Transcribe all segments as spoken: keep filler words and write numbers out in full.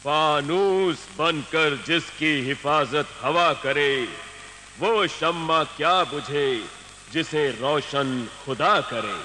फानूस बनकर जिसकी हिफाजत हवा करे, वो शम्मा क्या बुझे जिसे रोशन खुदा करे।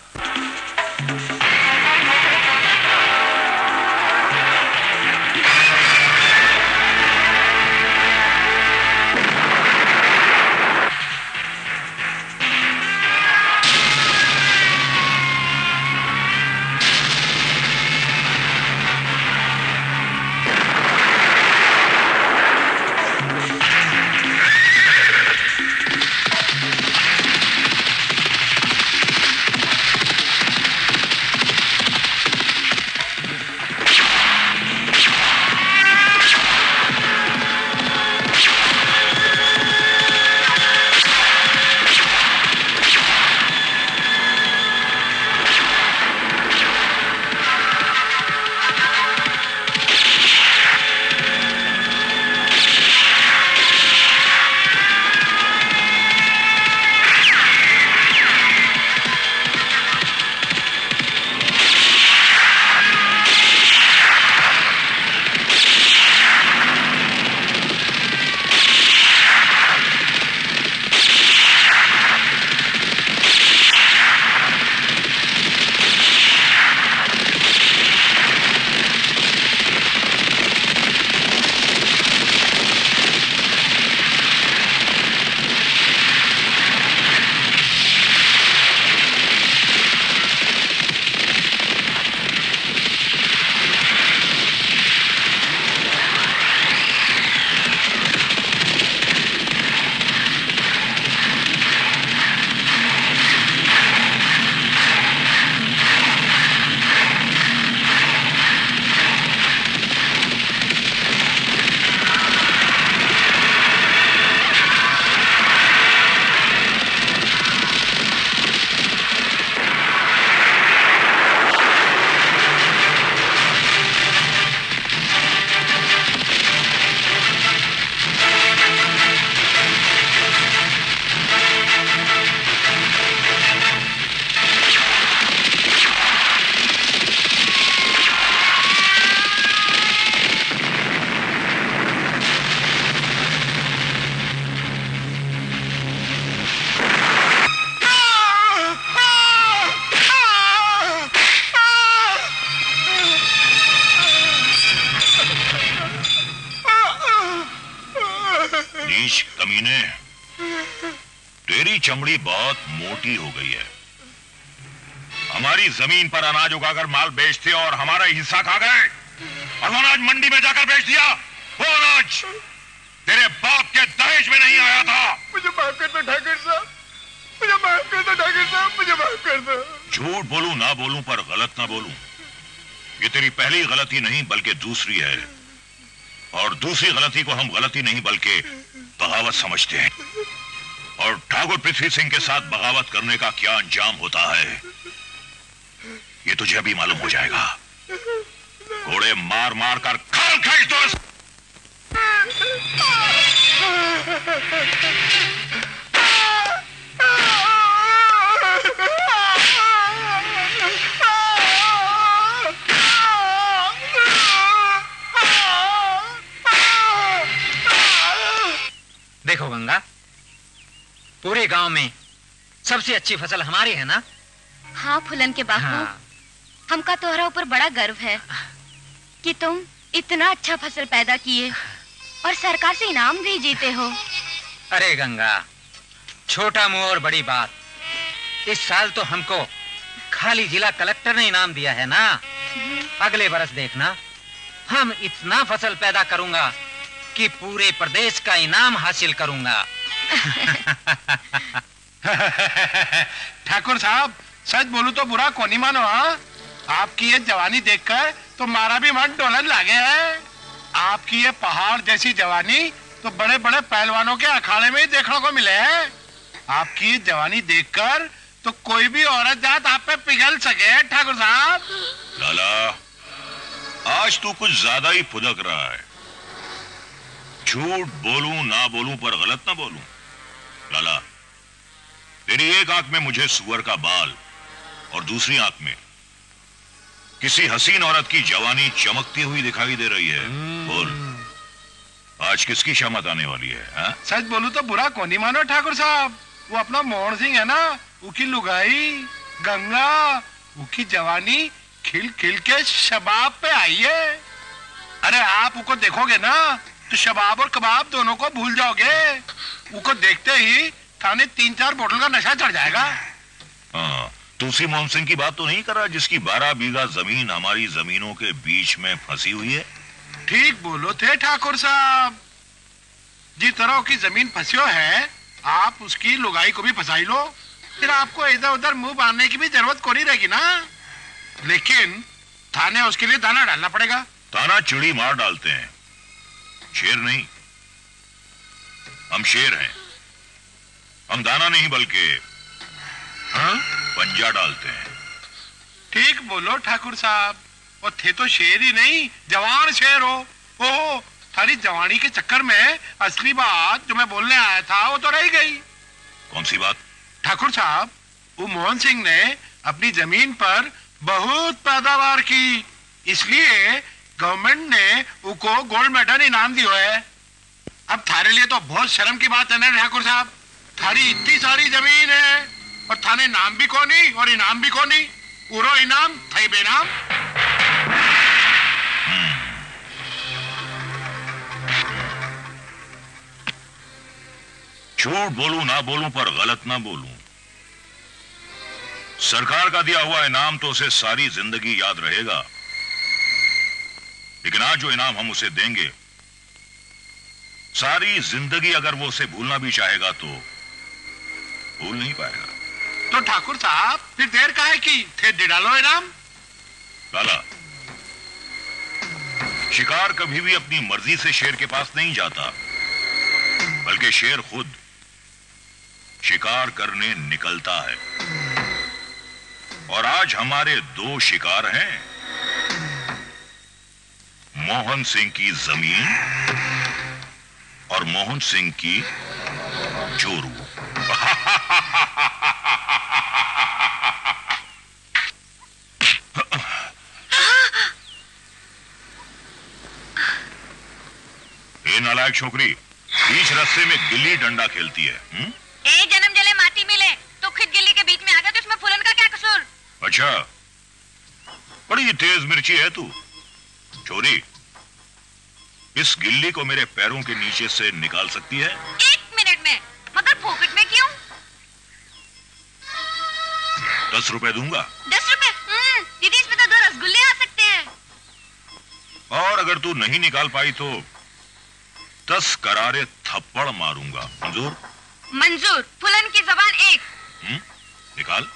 चमड़ी बहुत मोटी हो गई है। हमारी जमीन पर अनाज उगाकर माल बेचते और हमारा हिस्सा खा गए, और वो अनाज मंडी में जाकर बेच दिया। वो अनाज तेरे बाप के दहेज में नहीं आया था। मुझे माफ कर दो ठाकुर साहब, मुझे माफ कर दो ठाकुर साहब, मुझे माफ कर दो। झूठ बोलूं ना बोलूं पर गलत ना बोलूं, ये तेरी पहली गलती नहीं बल्कि दूसरी है, और दूसरी गलती को हम गलती नहीं बल्कि बगावत समझते हैं। और ठाकुर पृथ्वी सिंह के साथ बगावत करने का क्या अंजाम होता है ये तुझे भी मालूम हो जाएगा। घोड़े मार मार कर खाल खींच दो। देखो गंगा, पूरे गांव में सबसे अच्छी फसल हमारी है ना? हाँ फुलन के बापू, हाँ। हमका तोहरा ऊपर बड़ा गर्व है कि तुम इतना अच्छा फसल पैदा किए और सरकार से इनाम भी जीते हो। अरे गंगा, छोटा मुंह और बड़ी बात। इस साल तो हमको खाली जिला कलेक्टर ने इनाम दिया है ना। अगले बरस देखना, हम इतना फसल पैदा करूंगा कि पूरे प्रदेश का इनाम हासिल करूंगा। ठाकुर साहब, सच बोलूं तो बुरा कौन ही मानो। हाँ, आपकी ये जवानी देखकर तो मारा भी मन डोलन लागे है। आपकी ये पहाड़ जैसी जवानी तो बड़े बड़े पहलवानों के अखाड़े में ही देखने को मिले है। आपकी ये जवानी देखकर तो कोई भी औरत जात आप पे पिघल सके। ठाकुर साहब, लाला, आज तू कुछ ज्यादा ही फुदक रहा है। झूठ बोलूं ना बोलूं पर गलत ना बोलूं। लाला, तेरी एक आंख में मुझे सुअर का बाल और दूसरी आंख में किसी हसीन औरत की जवानी चमकती हुई दिखाई दे रही है। बोल, आज किसकी शामत आने वाली है? हा? सच बोलूं तो बुरा कौन ही मानो ठाकुर साहब। वो अपना मोहन सिंह है ना, उसकी लुगाई गंगा, उसकी जवानी खिल खिल के शबाब पे आई है। अरे आप उसको देखोगे ना तो शबाब और कबाब दोनों को भूल जाओगे। उसको देखते ही थाने तीन चार बोतल का नशा चढ़ जाएगा। हाँ, तू उसी मोहन सिंह की बात तो नहीं कर रहा जिसकी बारह बीघा जमीन हमारी जमीनों के बीच में फंसी हुई है? ठीक बोलो थे ठाकुर साहब। जिस तरह की जमीन फंसियो है, आप उसकी लुगाई को भी फंसाई लो, फिर आपको इधर उधर मुंह बांधने की भी जरूरत को नहीं रहेगी ना। लेकिन थाने उसके लिए दाना डालना पड़ेगा। ताना चिड़ी मार डालते हैं, शेर नहीं। हम शेर हैं। हम दाना नहीं बल्कि हाँ? पंजा डालते हैं। ठीक बोलो ठाकुर साहब। और थे तो शेर ही नहीं, जवान शेर हो। ओहो, थारी जवानी के चक्कर में असली बात जो मैं बोलने आया था वो तो रह गई। कौन सी बात? ठाकुर साहब, वो मोहन सिंह ने अपनी जमीन पर बहुत पैदावार की, इसलिए गवर्नमेंट ने उसको गोल्ड मेडल इनाम दिया है। अब थारे लिए तो बहुत शर्म की बात है ना ठाकुर साहब। थारी इतनी सारी जमीन है और थाने नाम भी कोनी और इनाम भी कोनी। उरो इनाम थई बेनाम। झूठ बोलूं ना बोलूं पर गलत ना बोलूं, सरकार का दिया हुआ इनाम तो उसे सारी जिंदगी याद रहेगा। लेकिन आज जो इनाम हम उसे देंगे, सारी जिंदगी अगर वो उसे भूलना भी चाहेगा तो भूल नहीं पाएगा। तो ठाकुर साहब फिर देर काहे की? थे दे डालो इनाम। लाला, शिकार कभी भी अपनी मर्जी से शेर के पास नहीं जाता, बल्कि शेर खुद शिकार करने निकलता है। और आज हमारे दो शिकार हैं, मोहन सिंह की जमीन और मोहन सिंह की चोरू। ये नालायक छोकरी बीच रास्ते में गिल्ली डंडा खेलती है। हुँ? ए जन्म जले माटी मिले तो खुद गिल्ली के बीच में आ गया, तो इसमें फूलन का क्या कसूर? अच्छा, बड़ी तेज मिर्ची है तू। छोरी, इस गिल्ली को मेरे पैरों के नीचे से निकाल सकती है? एक मिनट में। मगर फोकट में क्यों? दस रुपए दूंगा। दस रुपए? हम्म, दीदी इसमें तो दो रसगुल्ले आ सकते हैं। और अगर तू नहीं निकाल पाई तो दस करारे थप्पड़ मारूंगा। मंजूर? मंजूर। फुलन की जबान एक। हम्म, निकाल।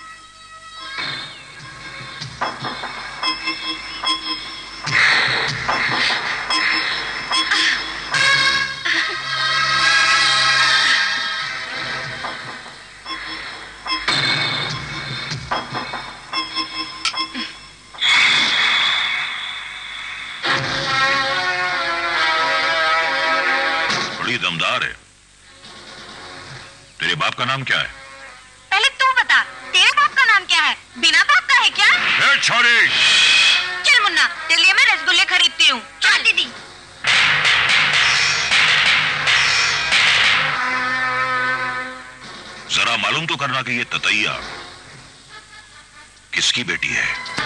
बड़ी दमदार है। तेरे बाप का नाम क्या है? पहले तू बता, तेरे बाप का नाम क्या है? बिना बाप का है क्या? ए छोरी! चल मुन्ना, तेरे लिए मैं रसगुल्ले खरीदती हूँ। चल दीदी। जरा मालूम तो करना कि ये ततैया किसकी बेटी है।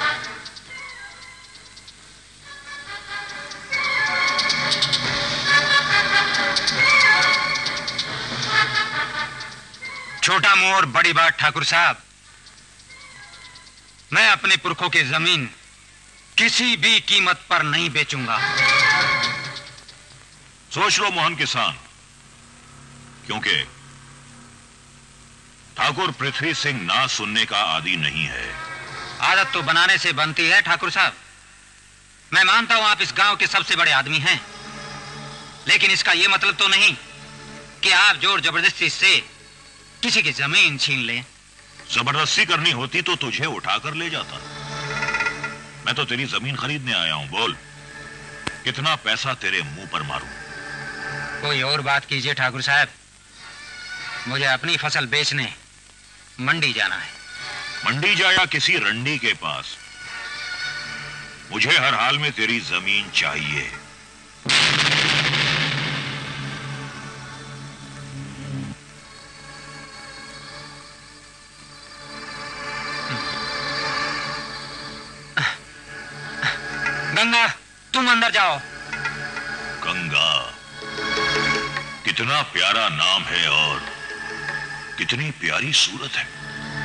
छोटा मुंह और बड़ी बात ठाकुर साहब। मैं अपने पुरखों की जमीन किसी भी कीमत पर नहीं बेचूंगा। सोच लो मोहन किसान, क्योंकि ठाकुर पृथ्वी सिंह ना सुनने का आदी नहीं है। आदत तो बनाने से बनती है ठाकुर साहब। मैं मानता हूं आप इस गांव के सबसे बड़े आदमी हैं, लेकिन इसका यह मतलब तो नहीं कि आप जोर जबरदस्ती से किसी की जमीन छीन लें। जबरदस्ती करनी होती तो तुझे उठाकर ले जाता। मैं तो तेरी जमीन खरीदने आया हूं। बोल, कितना पैसा तेरे मुंह पर मारूं? कोई और बात कीजिए ठाकुर साहब। मुझे अपनी फसल बेचने मंडी जाना है। मंडी जा या किसी रंडी के पास, मुझे हर हाल में तेरी जमीन चाहिए। गंगा, तुम अंदर जाओ। गंगा, कितना प्यारा नाम है और कितनी प्यारी सूरत है।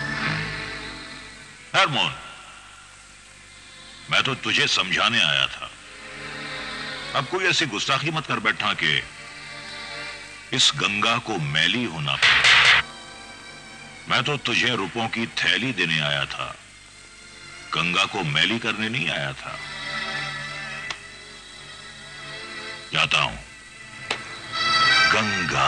हरमोन, मैं तो तुझे समझाने आया था। अब कोई ऐसी गुस्ताखी मत कर बैठा कि इस गंगा को मैली होना पड़े। मैं तो तुझे रुपयों की थैली देने आया था, गंगा को मैली करने नहीं आया था। जाता हूं। गंगा,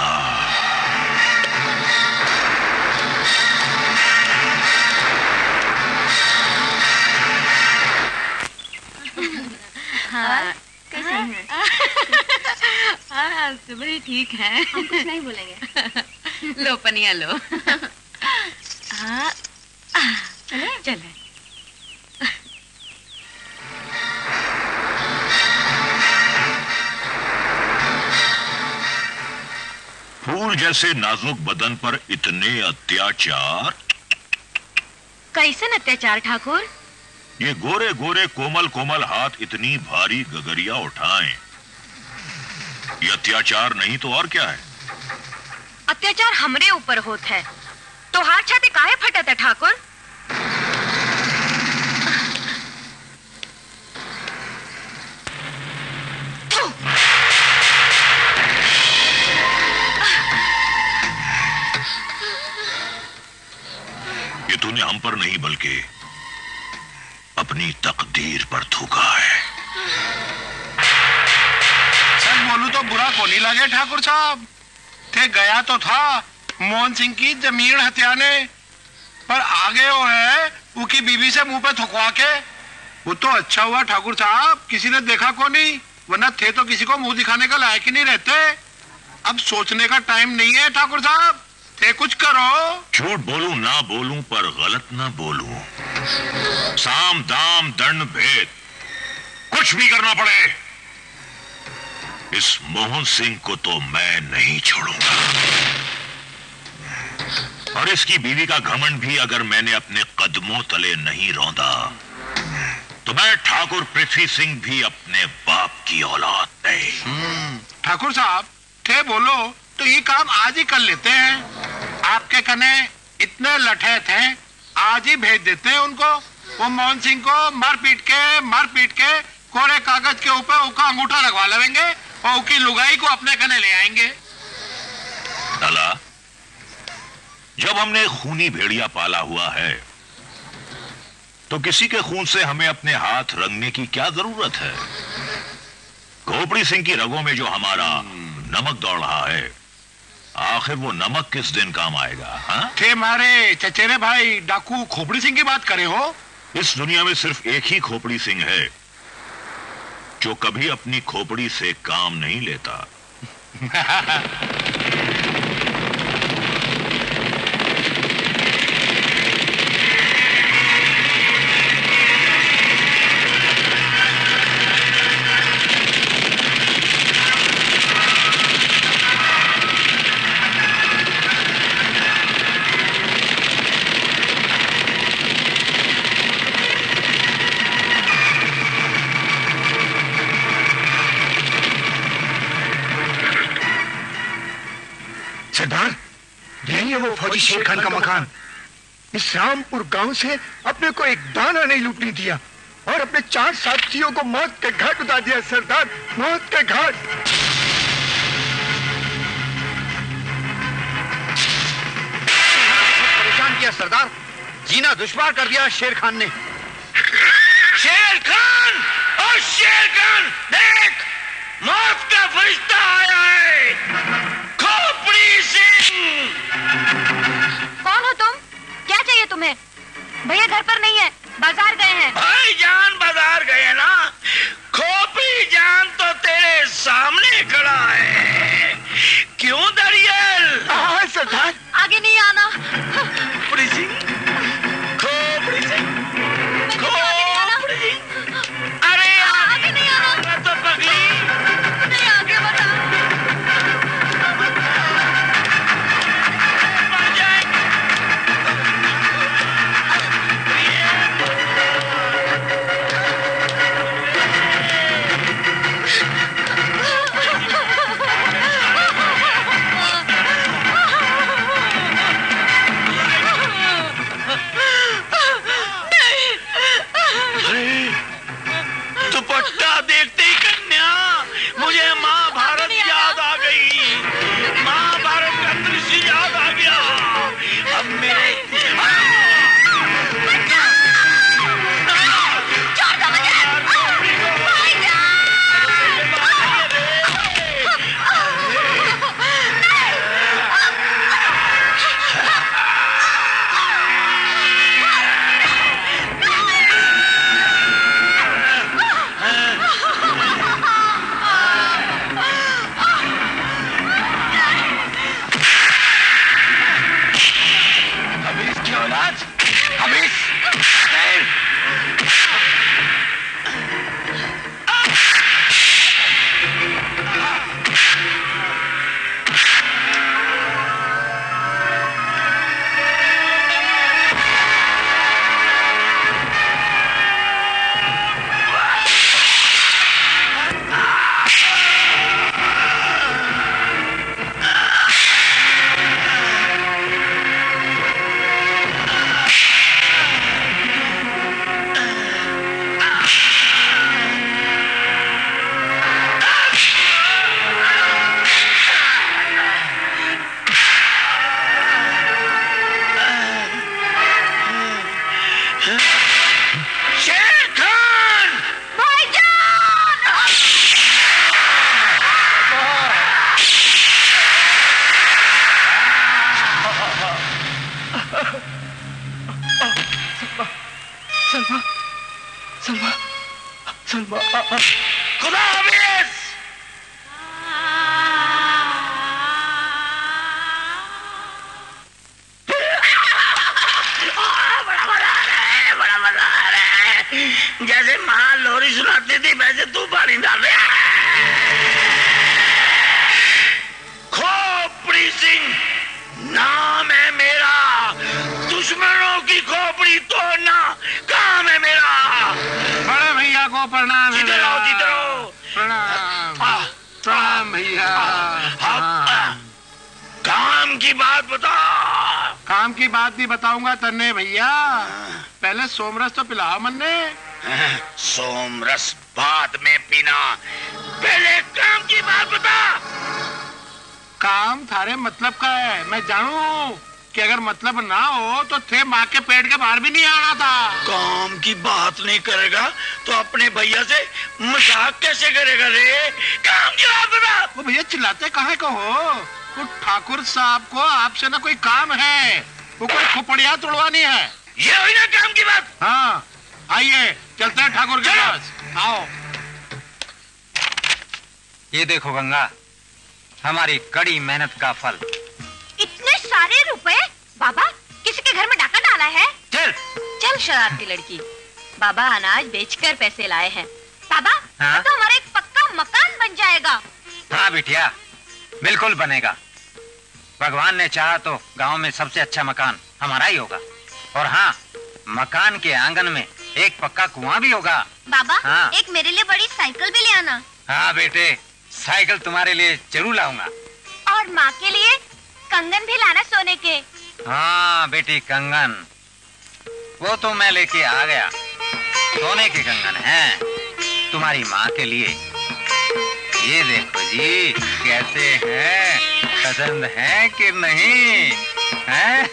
हाँ, कैसे हैं? हाँ, बड़ी ठीक है। हम कुछ नहीं बोलेंगे। लो पनिया लो। हाँ, चले चले। फूल जैसे नाजुक बदन पर इतने अत्याचार। कैसन अत्याचार ठाकुर? ये गोरे गोरे कोमल कोमल हाथ इतनी भारी गगरिया उठाएं, ये अत्याचार नहीं तो और क्या है? अत्याचार हमरे ऊपर होत है तो हाथ छाते काहे फटत है ठाकुर? ये तूने हम पर नहीं बल्कि अपनी तकदीर पर थूका है। सच बोलूं तो बुरा को नहीं लगे ठाकुर साहब। थे गया तो था मोहन सिंह की जमीन हथियाने, पर आगे वो है उसकी बीवी से मुंह पे थुकवा के। वो तो अच्छा हुआ ठाकुर साहब किसी ने देखा को नहीं, वरना थे तो किसी को मुंह दिखाने का लायक ही नहीं रहते। अब सोचने का टाइम नहीं है ठाकुर साहब, थे कुछ करो। झूठ बोलूं ना बोलूं पर गलत ना बोलूं, साम दाम दंड भेद कुछ भी करना पड़े, इस मोहन सिंह को तो मैं नहीं छोड़ूंगा। और इसकी बीवी का घमंड भी अगर मैंने अपने कदमों तले नहीं रौंदा तो मैं ठाकुर पृथ्वी सिंह भी अपने बाप की औलाद नहीं। ठाकुर साहब थे बोलो तो ये काम आज ही कर लेते हैं। आपके कने इतने लठे थे, आज ही भेज देते हैं उनको। वो मोहन सिंह को मार पीट के मार पीट के कोरे कागज के ऊपर उसका अंगूठा लगवा लेंगे और उसकी लुगाई को अपने कने ले आएंगे। लाला, जब हमने खूनी भेड़िया पाला हुआ है तो किसी के खून से हमें अपने हाथ रंगने की क्या जरूरत है? खोपड़ी सिंह की रगों में जो हमारा नमक दौड़ रहा है, आखिर वो नमक किस दिन काम आएगा? हाँ? थे मारे चचेरे भाई डाकू खोपड़ी सिंह की बात करे हो? इस दुनिया में सिर्फ एक ही खोपड़ी सिंह है जो कभी अपनी खोपड़ी से काम नहीं लेता। सरदार, यही है वो फौजी शेर खान का मकान। इस रामपुर गांव से अपने को एक दाना नहीं लूटने दिया और अपने चार साथियों को मौत के घाट उतार दिया सरदार, मौत के घाट। परेशान किया सरदार, जीना दुश्वार कर दिया शेर खान ने। शेर खान, और शेर खान देख, मौत का फरिश्ता आया है। खोपड़ी सिंह! कौन हो तुम? क्या चाहिए तुम्हें? भैया घर पर नहीं है, बाजार गए हैं। भाई जान बाजार गए ना? खोपड़ी जान तो तेरे सामने खड़ा है। क्यों दरियल? हाँ सरदार। आगे नहीं आना। खोपड़ी सिंह, खोपड़ी सिंह, खोपड़ी सिंह, सलमा, सलमा, खुदा हाफिज। बड़ा मजा आ रहा है, बड़ा मजा आ रहा है। जैसे माँ लोरी सुनाती थी वैसे तू पानी डाल रहा है। खोपड़ी सिंह नाम है मेरा, दुश्मनों की खोपड़ी तोड़ना काम है मेरा। बड़े भैया को प्रणाम। जिधर आओ, जिधर आओ। प्रणाम प्रणाम भैया। काम की बात बता। काम की बात भी बताऊंगा तन्ने भैया, पहले सोमरस तो पिलाओ मन्ने। सोमरस बाद में पीना, पहले काम की बात बता। काम थारे मतलब का है, मैं जानू कि अगर मतलब ना हो तो थे माँ के पेट के बाहर भी नहीं आना था। काम की बात नहीं करेगा तो अपने भैया से मजाक कैसे करेगा रे? काम की बात बता। वो भैया चिल्लाते कहाँ को हो? वो ठाकुर साहब को आपसे ना कोई काम है, वो कोई खोपड़िया तोड़वानी है। ये हुई ना काम की बात। हाँ आइए चलते हैं ठाकुर के पास। आओ। ये देखो गंगा, हमारी कड़ी मेहनत का फल। इतने सारे रुपए? बाबा किसी के घर में डाका डाला है? चल चल शरारती लड़की। बाबा अनाज बेचकर पैसे लाए हैं। बाबा हाँ? तो हमारा एक पक्का मकान बन जाएगा। हाँ बिटिया, बिल्कुल बनेगा। भगवान ने चाहा तो गांव में सबसे अच्छा मकान हमारा ही होगा। और हाँ, मकान के आंगन में एक पक्का कुआं भी होगा। बाबा हाँ? एक मेरे लिए बड़ी साइकिल भी ले आना। हाँ बेटे, साइकिल तुम्हारे लिए जरूर लाऊंगा। और माँ के लिए कंगन भी लाना सोने के। हाँ बेटी, कंगन वो तो मैं लेके आ गया। सोने के कंगन हैं तुम्हारी माँ के लिए। ये देखो जी कैसे हैं, पसंद है कि नहीं है?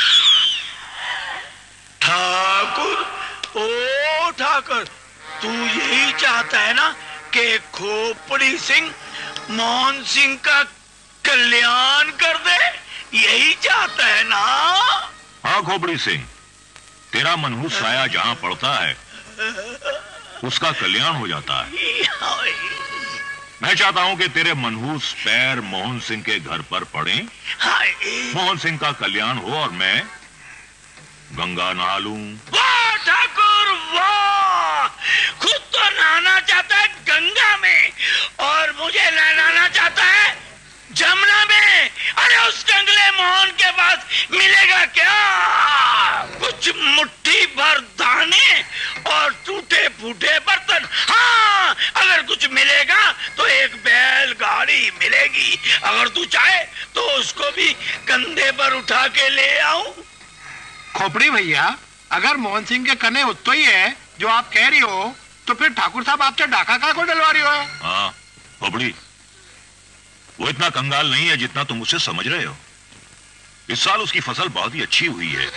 ठाकुर, ओ ठाकुर, तू यही चाहता है ना कि खोपड़ी सिंह मोहन सिंह का कल्याण कर दे? यही चाहता है ना? हाँ खोपड़ी सिंह, तेरा मनहूस साया जहाँ पड़ता है उसका कल्याण हो जाता है। मैं चाहता हूँ कि तेरे मनहूस पैर मोहन सिंह के घर पर पड़े, मोहन सिंह का कल्याण हो और मैं गंगा नहा लूं। वाह ठाकुर वाह! खुद तो नहाना चाहता है गंगा में और मुझे नहलाना चाहता है जमुना में। अरे उस जंगले मोहन के पास मिलेगा क्या? कुछ मुट्ठी भर दाने और टूटे फूटे बर्तन। हाँ, अगर कुछ मिलेगा तो एक बैलगाड़ी मिलेगी। अगर तू चाहे तो उसको भी कंधे पर उठा के ले आऊं। खोपड़ी भैया, अगर मोहन सिंह के कने उत्तो ही है जो आप कह रही हो, तो फिर ठाकुर साहब आपसे डाका का को डलवा रही हो? हाँ खोपड़ी, वो इतना कंगाल नहीं है जितना तुम उसे समझ रहे हो। इस साल उसकी फसल बहुत ही अच्छी हुई है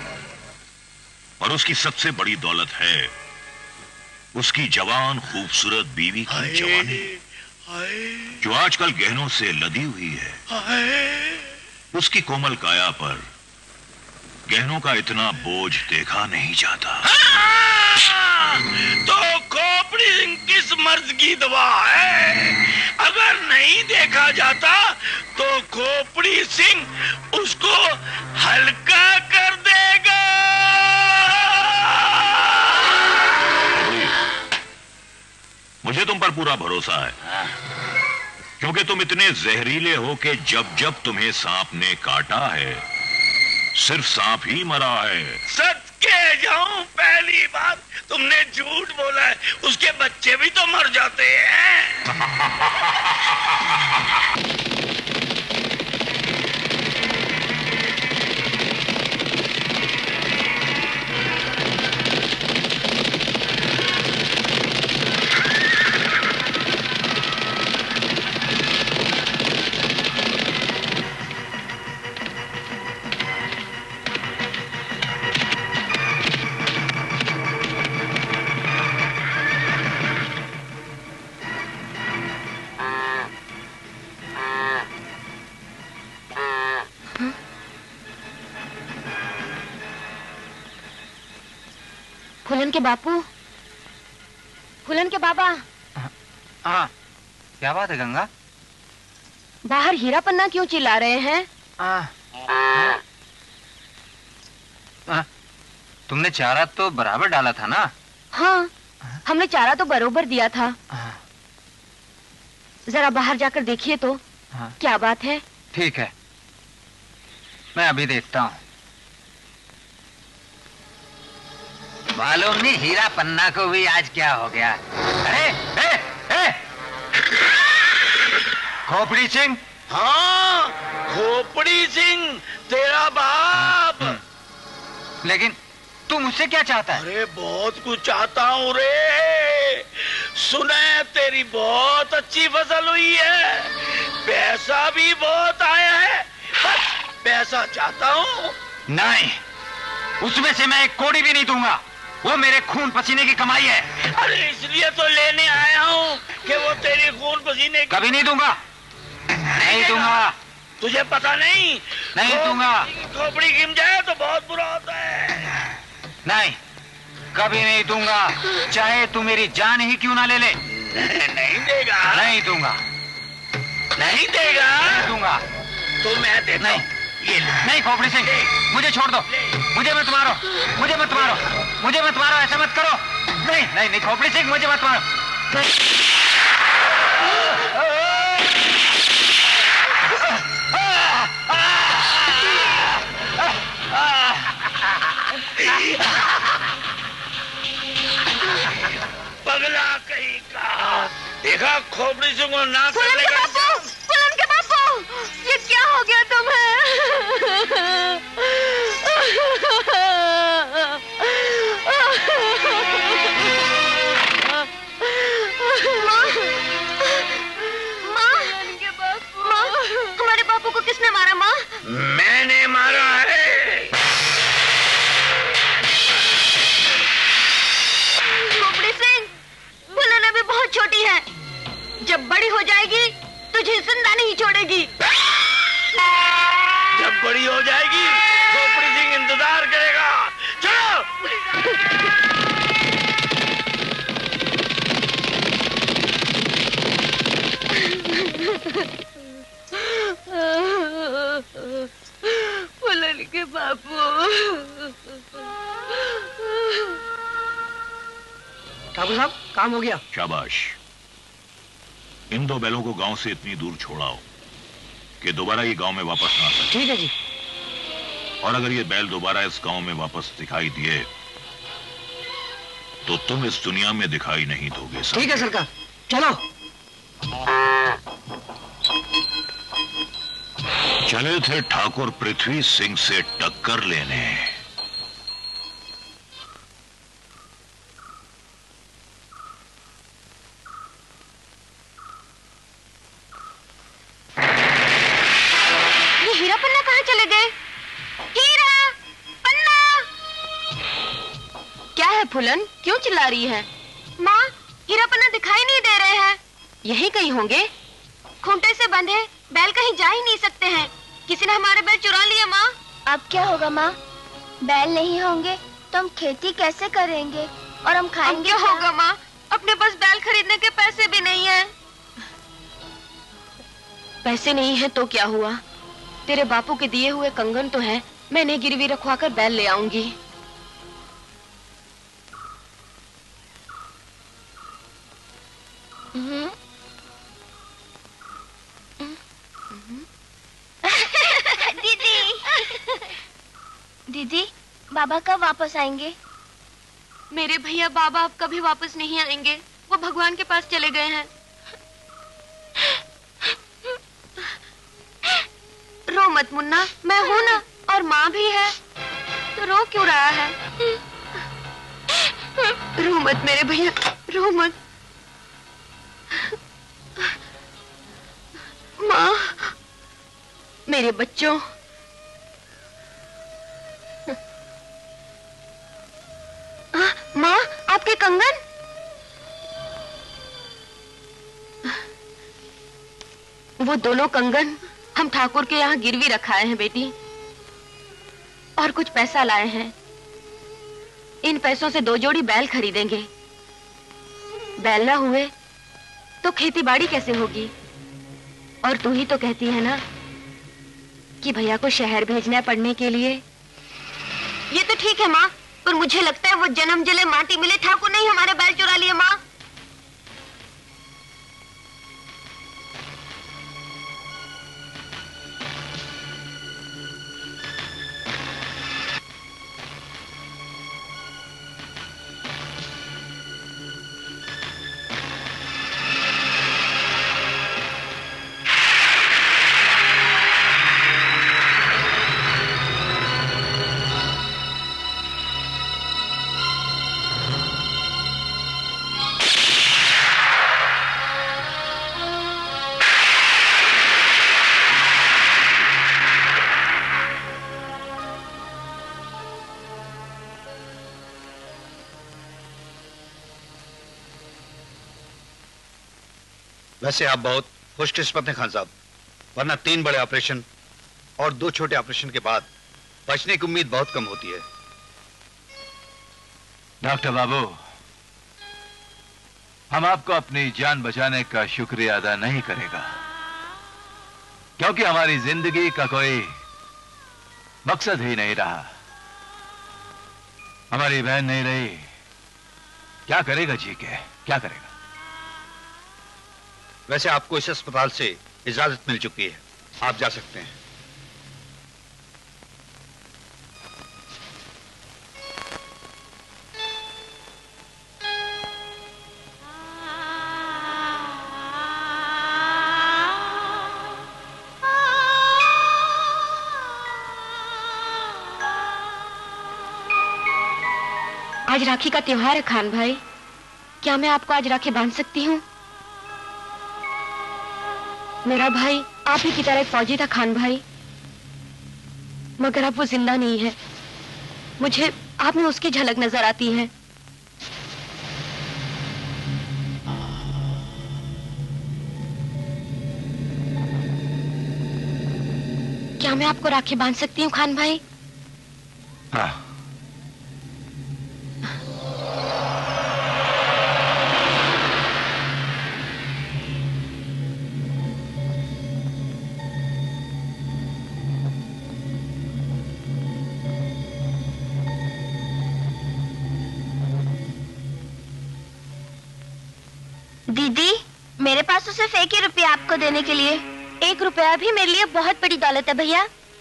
और उसकी सबसे बड़ी दौलत है उसकी जवान खूबसूरत बीवी की जवानी, जो आजकल गहनों से लदी हुई है। उसकी कोमल काया पर गहनों का इतना बोझ देखा नहीं जाता। तो खोपड़ी सिंह किस मर्द की दवा है? अगर नहीं देखा जाता तो खोपड़ी सिंह उसको हल्का कर देगा। मुझे तुम पर पूरा भरोसा है, क्योंकि तुम इतने जहरीले हो कि जब जब तुम्हें सांप ने काटा है सिर्फ सांप ही मरा है। सच के जाऊं, पहली बात तुमने झूठ बोला है, उसके बच्चे भी तो मर जाते हैं। फूलन के बापू, फूलन के बाबा। हाँ, क्या बात है गंगा? बाहर हीरा पन्ना क्यों चिल्ला रहे हैं? आ, आ, तुमने चारा तो बराबर डाला था ना? हाँ, हमने चारा तो बरोबर दिया था। जरा बाहर जाकर देखिए तो। हाँ। क्या बात है? ठीक है, मैं अभी देखता हूँ। मालूम नहीं हीरा पन्ना को भी आज क्या हो गया। अरे, ए, ए, खोपड़ी सिंह। हाँ, खोपड़ी सिंह तेरा बाप। लेकिन तू मुझसे क्या चाहता है? अरे बहुत कुछ चाहता हूँ रे। सुने तेरी बहुत अच्छी फसल हुई है, पैसा भी बहुत आया है, बस पैसा चाहता हूँ। नहीं, उसमें से मैं एक कौड़ी भी नहीं दूंगा। वो मेरे खून पसीने की कमाई है। अरे इसलिए तो लेने आया हूँ कि वो तेरी खून पसीने की... कभी नहीं दूंगा, नहीं दूंगा। तुझे पता नहीं? नहीं दूंगा। खोपड़ी गिम जाए तो बहुत बुरा होता है। नहीं, कभी नहीं दूंगा, चाहे तू मेरी जान ही क्यों ना ले ले। नहीं देगा? नहीं दूंगा। नहीं देगा? नहीं दूंगा। तो मैं देता नहीं, ये ले। नहीं खोपड़ी सिंह, मुझे छोड़ दो। मुझे मत मारो, मुझे मत मारो, मुझे मत मारो, ऐसा मत करो। नहीं नहीं नहीं खोपड़ी सिंह, मुझे मत मारो। पगला कहीं का। देखा खोपड़ी सिंह को ना फूलन के बापू, फूलन के बापू, ये क्या हो गया तुम्हें? हमारे बापू को किसने मारा माँ? मैंने मारा है। खोपड़ी सिंह, फूलन अभी बहुत छोटी है, जब बड़ी हो जाएगी तुझे जिंदा नहीं छोड़ेगी। जब बड़ी हो जाएगी खोपड़ी सिंह इंतजार करेगा। चलो। फूलन के बापू। ठाकुर साहब, काम हो गया। शाबाश। इन दो बैलों को गांव से इतनी दूर छोड़ाओ कि दोबारा ये गांव में वापस ना आ सके। ठीक है जी। और अगर ये बैल दोबारा इस गांव में वापस दिखाई दिए तो तुम इस दुनिया में दिखाई नहीं दोगे। ठीक है सरकार, चलो। चले थे ठाकुर पृथ्वी सिंह से टक्कर लेने। ये हीरा पन्ना कहाँ चले गए? हीरा पन्ना। क्या है फूलन, क्यों चिल्ला रही है? माँ, हीरा पन्ना दिखाई नहीं दे रहे हैं। यहीं कहीं होंगे। खूंटे से बंधे बैल कहीं जा ही नहीं सकते हैं। किसी ने हमारे बैल चुरा लिए माँ। अब क्या होगा माँ? बैल नहीं होंगे तो हम खेती कैसे करेंगे और हम खाएंगे क्या, क्या होगा माँ? अपने पास बैल खरीदने के पैसे भी नहीं है। पैसे नहीं है तो क्या हुआ? तेरे बापू के दिए हुए कंगन तो है, मैंने गिरवी रखवा कर बैल ले आऊंगी। दीदी, दीदी, बाबा कब वापस आएंगे? मेरे भैया बाबा अब कभी वापस नहीं आएंगे, वो भगवान के पास चले गए हैं। रो मत मुन्ना, मैं हूं ना, और माँ भी है, तो रो क्यों रहा है? रो मत मेरे भैया, रो मत। माँ, मेरे बच्चों, माँ, आपके कंगन? वो दोनों कंगन हम ठाकुर के यहाँ गिरवी रखाए हैं बेटी, और कुछ पैसा लाए हैं। इन पैसों से दो जोड़ी बैल खरीदेंगे। बैल ना हुए तो खेती बाड़ी कैसे होगी? और तू ही तो कहती है ना कि भैया को शहर भेजना है पढ़ने के लिए। ये तो ठीक है माँ, पर मुझे लगता है वो जन्म जले माटी मिले ठाकुर ने ही हमारे बैल चुरा लिए माँ। वैसे आप बहुत खुशकिस्मत हैं खान साहब, वरना तीन बड़े ऑपरेशन और दो छोटे ऑपरेशन के बाद बचने की उम्मीद बहुत कम होती है। डॉक्टर बाबू, हम आपको अपनी जान बचाने का शुक्रिया अदा नहीं करेगा, क्योंकि हमारी जिंदगी का कोई मकसद ही नहीं रहा। हमारी बहन नहीं रही, क्या करेगा जी के, क्या करेगा? वैसे आपको इस अस्पताल से इजाजत मिल चुकी है, आप जा सकते हैं। आज राखी का त्योहार है खान भाई, क्या मैं आपको आज राखी बांध सकती हूँ? मेरा भाई आप ही की तरह एक फौजी था खान भाई, मगर अब वो जिंदा नहीं है। मुझे आप में उसकी झलक नजर आती है। क्या मैं आपको राखी बांध सकती हूँ खान भाई? हाँ। दीदी, मेरे पास तो सिर्फ एक ही रुपया आपको देने के लिए। एक रुपया भी मेरे लिए बहुत बड़ी दौलत है भैया।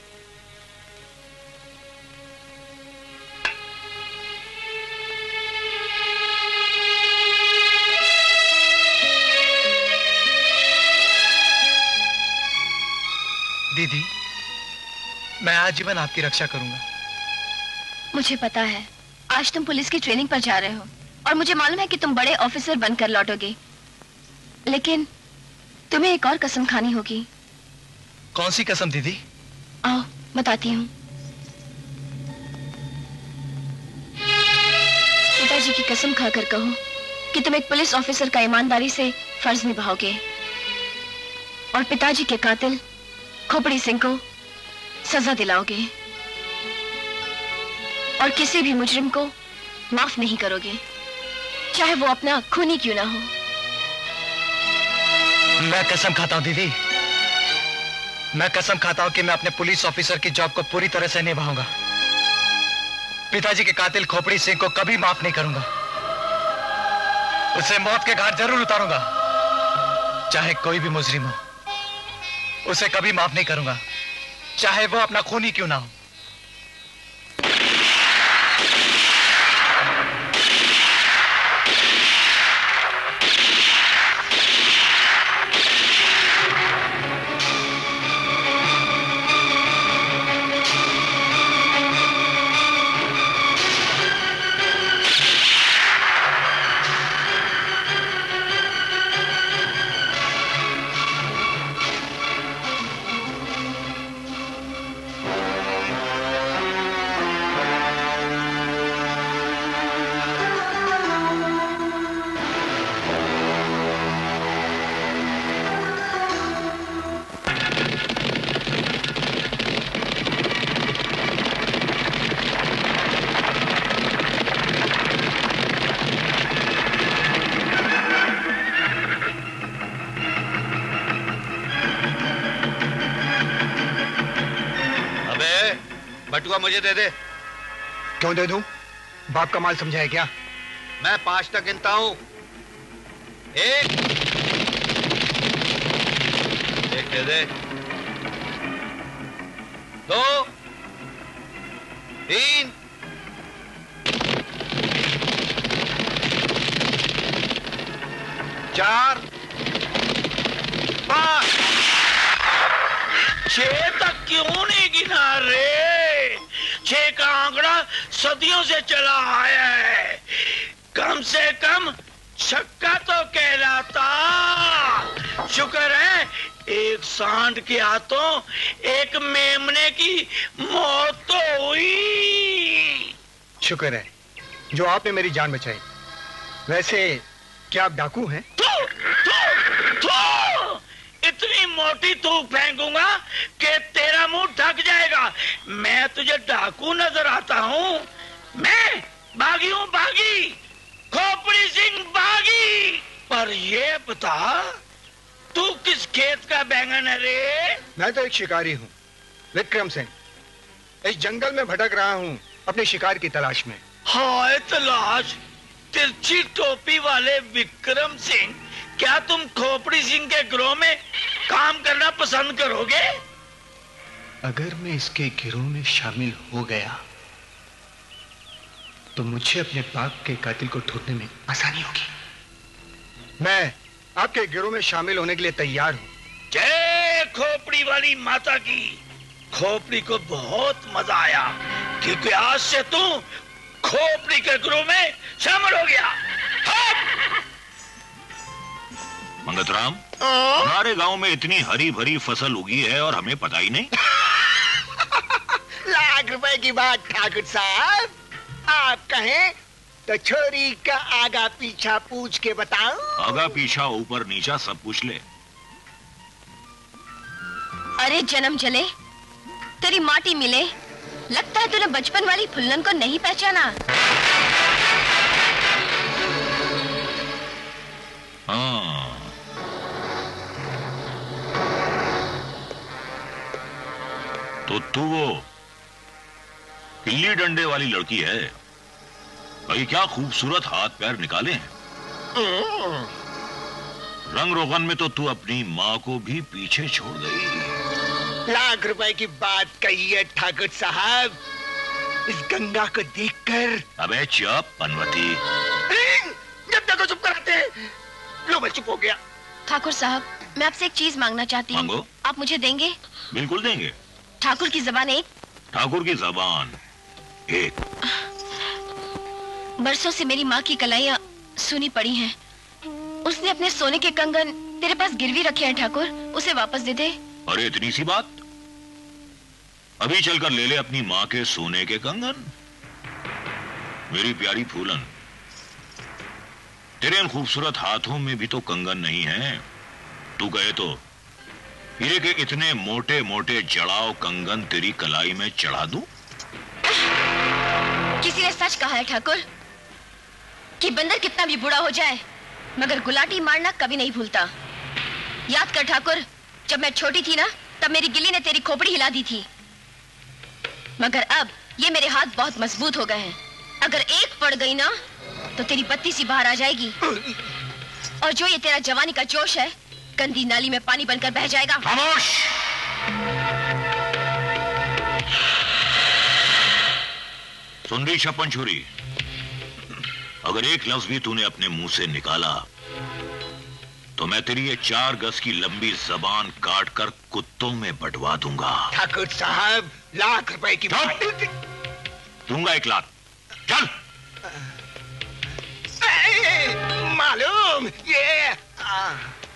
दीदी, मैं आजीवन आपकी रक्षा करूंगा। मुझे पता है आज तुम पुलिस की ट्रेनिंग पर जा रहे हो और मुझे मालूम है कि तुम बड़े ऑफिसर बनकर लौटोगे, लेकिन तुम्हें एक और कसम खानी होगी। कौन सी कसम दीदी? आओ बताती हूँ। पिताजी की कसम खाकर कहो कि तुम एक पुलिस ऑफिसर का ईमानदारी से फर्ज निभाओगे और पिताजी के कातिल खोपड़ी सिंह को सजा दिलाओगे और किसी भी मुजरिम को माफ नहीं करोगे, चाहे वो अपना खूनी क्यों ना हो। मैं कसम खाता हूँ दीदी, मैं कसम खाता हूँ कि मैं अपने पुलिस ऑफिसर की जॉब को पूरी तरह से निभाऊंगा। पिताजी के कातिल खोपड़ी सिंह को कभी माफ नहीं करूंगा, उसे मौत के घाट जरूर उतारूंगा, चाहे कोई भी मुजरिम हो। उसे कभी माफ नहीं करूंगा, चाहे वो अपना खूनी क्यों ना हो। ए, बटुआ मुझे दे दे। क्यों दे दूं? बाप का माल समझा है क्या? मैं पांच तक गिनता हूं। एक एक दे दे, दो, तीन, चार, पांच। छह तक क्यों नहीं गिना रे? छह का आंकड़ा सदियों से चला आया है। कम से कम छक्का तो कहलाता। शुक्र है एक सांड के हाथों एक मेमने की मौत तो हुई। शुक्र है जो आपने मेरी जान बचाई। वैसे क्या आप डाकू हैं? थू, थू, थू! इतनी मोटी थूक फेंकूंगा कि तेरा मुंह ढक जाएगा। मैं तुझे डाकू नजर आता हूँ? मैं बागी हूँ, बागी, खोपड़ी सिंह बागी। पर ये बता तू किस खेत का बैंगन है रे? मैं तो एक शिकारी हूँ, विक्रम सिंह। इस जंगल में भटक रहा हूँ अपने शिकार की तलाश में। हाय तलाश, तिरछी टोपी वाले विक्रम सिंह, क्या तुम खोपड़ी सिंह के गिरोह में काम करना पसंद करोगे? अगर मैं इसके गिरोह में शामिल हो गया तो मुझे अपने बाप के कातिल को ढूंढने में आसानी होगी। मैं आपके गिरोह में शामिल होने के लिए तैयार हूं। जय खोपड़ी वाली माता की। खोपड़ी को बहुत मजा आया क्योंकि आज से तू खोपड़ी के गिरोह में शामिल हो गया। मंगतराम, हमारे गांव में इतनी हरी भरी फसल उगी है और हमें पता ही नहीं। लाख रुपए की बात ठाकुर साहब, आप कहें तो छोरी का आगा पीछा पूछ के बताऊं? आगा पीछा ऊपर नीचा सब पूछ ले। अरे जन्म जले, तेरी माटी मिले, लगता है तूने बचपन वाली फुल्लन को नहीं पहचाना। हाँ, तो तू वो गिल्ली डंडे वाली लड़की है। भाई क्या खूबसूरत हाथ पैर निकाले हैं। रंग रोगन में तो तू अपनी माँ को भी पीछे छोड़ गई। लाख रुपए की बात कही है ठाकुर साहब। इस गंगा को देखकर। अबे चुप पनवती। जब देखो चुप कराते हैं। लो मैं चुप हो गया। ठाकुर साहब, मैं आपसे एक चीज मांगना चाहती हूँ। मांगो। आप मुझे देंगे? बिल्कुल देंगे। ठाकुर की जबान एक। ठाकुर की जबान एक। बरसों से मेरी माँ की कलाइयाँ सुनी पड़ी हैं। उसने अपने सोने के कंगन तेरे पास गिरवी रखे हैं ठाकुर, उसे वापस दे दे। अरे इतनी सी बात, अभी चलकर ले ले अपनी माँ के सोने के कंगन। मेरी प्यारी फूलन, तेरे इन खूबसूरत हाथों में भी तो कंगन नहीं है। तू कहे तो हीरे के इतने मोटे मोटे जड़ाव कंगन तेरी कलाई में चढ़ा दूं? किसी ने सच कहा है ठाकुर कि बंदर कितना भी बूढ़ा हो जाए मगर गुलाटी मारना कभी नहीं भूलता। याद कर ठाकुर, जब मैं छोटी थी ना तब मेरी गिल्ली ने तेरी खोपड़ी हिला दी थी, मगर अब ये मेरे हाथ बहुत मजबूत हो गए हैं। अगर एक पड़ गई ना तो तेरी बत्ती सी बाहर आ जाएगी और जो ये तेरा जवानी का जोश है गंदी नाली में पानी बनकर बह जाएगा। खामोश! सुन रही छप्पन छुरी, अगर एक लफ्ज भी तूने अपने मुंह से निकाला तो मैं तेरी ये चार गज की लंबी जबान काट कर कुत्तों में बंटवा दूंगा। ठाकुर साहब, लाख रुपए की बात। दूंगा एक लाख। चल। मालूम ये आ...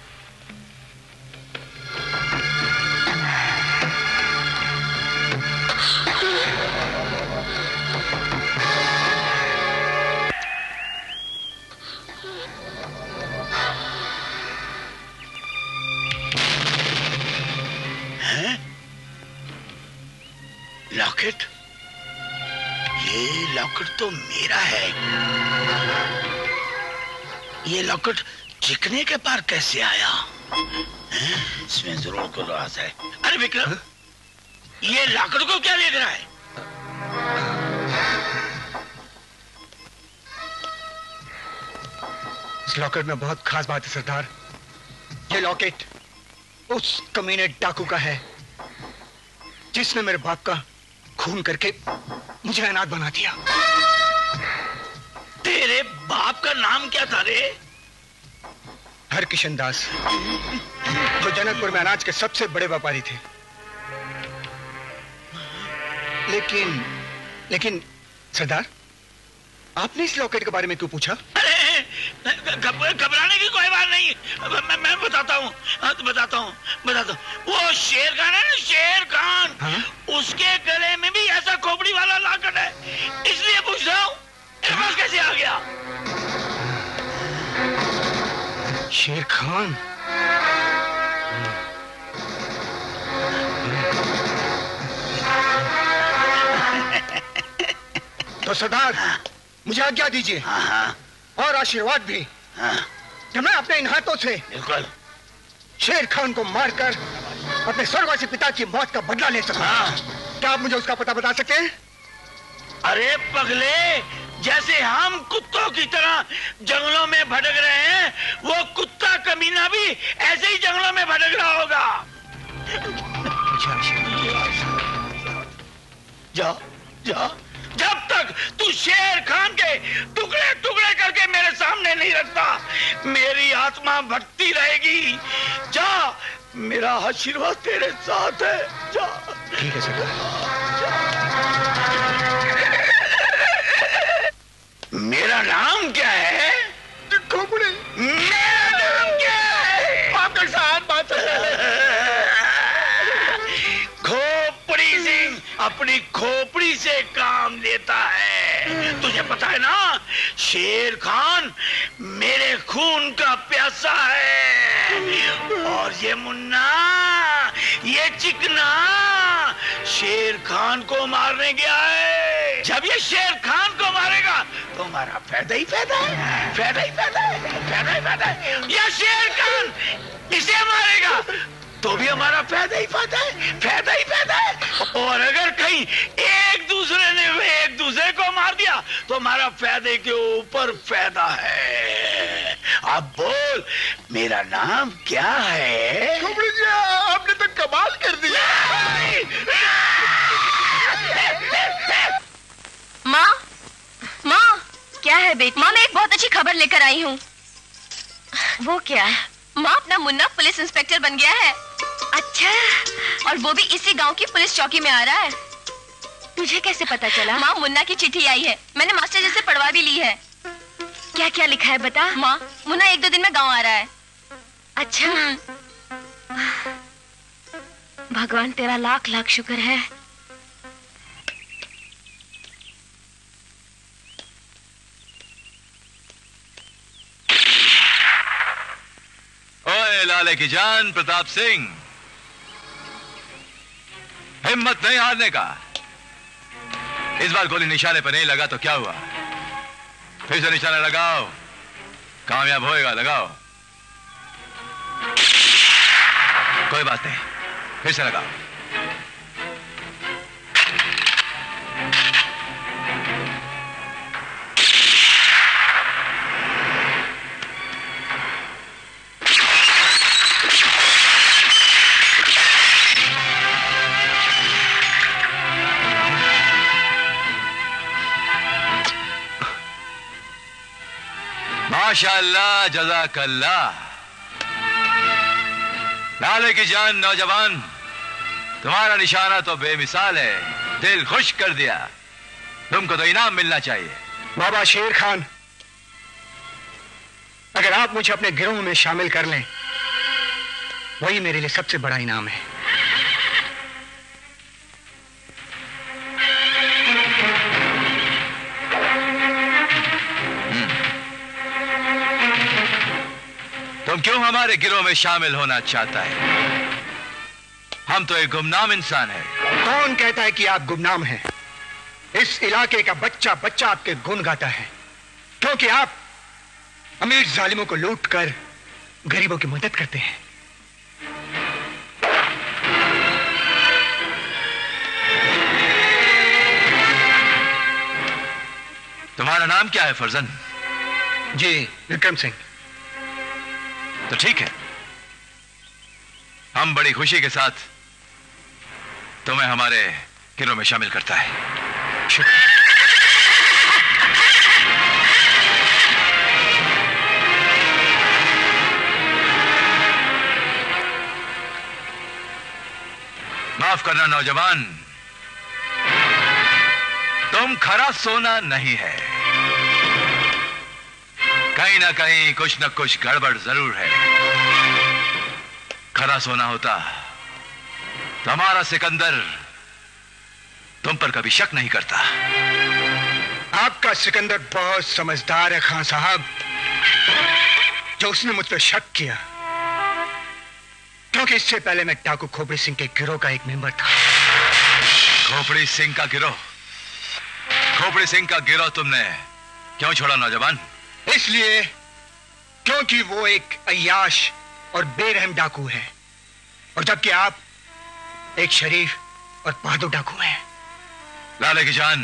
लॉकेट, ये लॉकेट तो मेरा है। ये लॉकेट चिकने के पार कैसे आया? हैं? इसमें जरूर कोई राज है। अरे विक्रम, ये लाकड़ को क्या देख रहा है? इस लॉकेट में बहुत खास बात है सरदार। ये लॉकेट उस कमीने डाकू का है जिसने मेरे बाप का खून करके मुझे अनाथ बना दिया। तेरे बाप का नाम क्या था रे? हरकिशन दास, जो जनकपुर में अनाज के सबसे बड़े व्यापारी थे। लेकिन लेकिन सरदार, आपने इस लॉकेट के बारे में क्यों पूछा? घबराने की कोई बात नहीं, मैं, मैं बताता हूँ बताता हूँ बताता हूँ। वो शेर खान है ना, शेर खान, हाँ? उसके गले में भी ऐसा खोपड़ी वाला लॉकेट है, इसलिए पूछ रहा हूँ मेरे पास कैसे आ गया? शेर खान? तो सरदार, मुझे आज्ञा दीजिए। हाँ हाँ। और आशीर्वाद भी। हाँ। कि मैं अपने इन हाथों से बिल्कुल शेर खान को मारकर अपने स्वर्गवासी पिता की मौत का बदला ले सकूं। हाँ। क्या आप मुझे उसका पता बता सकते हैं? अरे पगले, जैसे हम कुत्तों की तरह जंगलों में भटक रहे हैं, वो कुत्ता कमीना भी ऐसे ही जंगलों में भटक रहा होगा। जा जा, जब तक तू शेर खान के टुकड़े टुकड़े करके मेरे सामने नहीं रखता, मेरी आत्मा भटकती रहेगी। जा, मेरा आशीर्वाद तेरे साथ है। जा। ठीक है सरदार। मेरा नाम क्या है? खोपड़ी। मेरा नाम क्या है? आपका साथ बात खोपड़ी सिंह अपनी खोपड़ी से काम लेता है। तुझे पता है ना, शेर खान मेरे खून का प्यासा है, और ये मुन्ना, ये चिकना शेर खान को मारने गया है। जब ये शेर खान को मारेगा तो हमारा फायदा ही फायदा है, फायदा ही फायदा है, फायदा ही फायदा है। या शेर खान इसे मारेगा तो भी हमारा फायदा ही फायदा है, फायदा ही फायदा है। और अगर कहीं एक दूसरे ने एक दूसरे को मार दिया तो हमारा फायदे के ऊपर फायदा है। अब बोल, मेरा नाम क्या है? आपने तो कमाल कर दिया। माँ, माँ, क्या है बेटी? माँ, मैं एक बहुत अच्छी खबर लेकर आई हूँ। वो क्या है? माँ, अपना मुन्ना पुलिस इंस्पेक्टर बन गया है। अच्छा, और वो भी इसी गांव की पुलिस चौकी में आ रहा है। तुझे कैसे पता चला? माँ, मुन्ना की चिट्ठी आई है, मैंने मास्टर जी से पढ़वा भी ली है। क्या क्या लिखा है बता? माँ, मुन्ना एक दो दिन में गांव आ रहा है। अच्छा, भगवान तेरा लाख लाख शुक्र है। ओए लाले की जान प्रताप सिंह, हिम्मत नहीं हारने का। इस बार गोली निशाने पर नहीं लगा तो क्या हुआ? फिर से निशाना लगाओ, कामयाब होएगा। लगाओ, कोई बात नहीं, फिर से लगाओ। माशाअल्लाह, जज़ाकल्लाह। लाले की जान नौजवान, तुम्हारा निशाना तो बेमिसाल है, दिल खुश कर दिया। तुमको तो इनाम मिलना चाहिए। बाबा शेर खान, अगर आप मुझे अपने गिरोह में शामिल कर लें, वही मेरे लिए सबसे बड़ा इनाम है। तुम क्यों हमारे गिरोह में शामिल होना चाहता है? हम तो एक गुमनाम इंसान है। कौन कहता है कि आप गुमनाम हैं? इस इलाके का बच्चा बच्चा आपके गुण गाता है, क्योंकि आप अमीर जालिमों को लूट कर गरीबों की मदद करते हैं। तुम्हारा नाम क्या है फर्जन? जी विक्रम सिंह। तो ठीक है, हम बड़ी खुशी के साथ तुम्हें हमारे गिरोह में शामिल करता है। शुक्रिया। माफ करना नौजवान, तुम खरा सोना नहीं है। कहीं ना कहीं कुछ न कुछ गड़बड़ जरूर है। खरा सोना होता तो हमारा सिकंदर तुम पर कभी शक नहीं करता। आपका सिकंदर बहुत समझदार है खान साहब, जो उसने मुझ पर शक किया, क्योंकि इससे पहले मैं डाकू खोपड़ी सिंह के गिरोह का एक मेंबर था। खोपड़ी सिंह का गिरोह? खोपड़ी सिंह का गिरोह तुमने क्यों छोड़ा नौजवान? इसलिए क्योंकि वो एक अय्याश और बेरहम डाकू है, और जबकि आप एक शरीफ और बहादुर डाकू हैं। लाले की जान,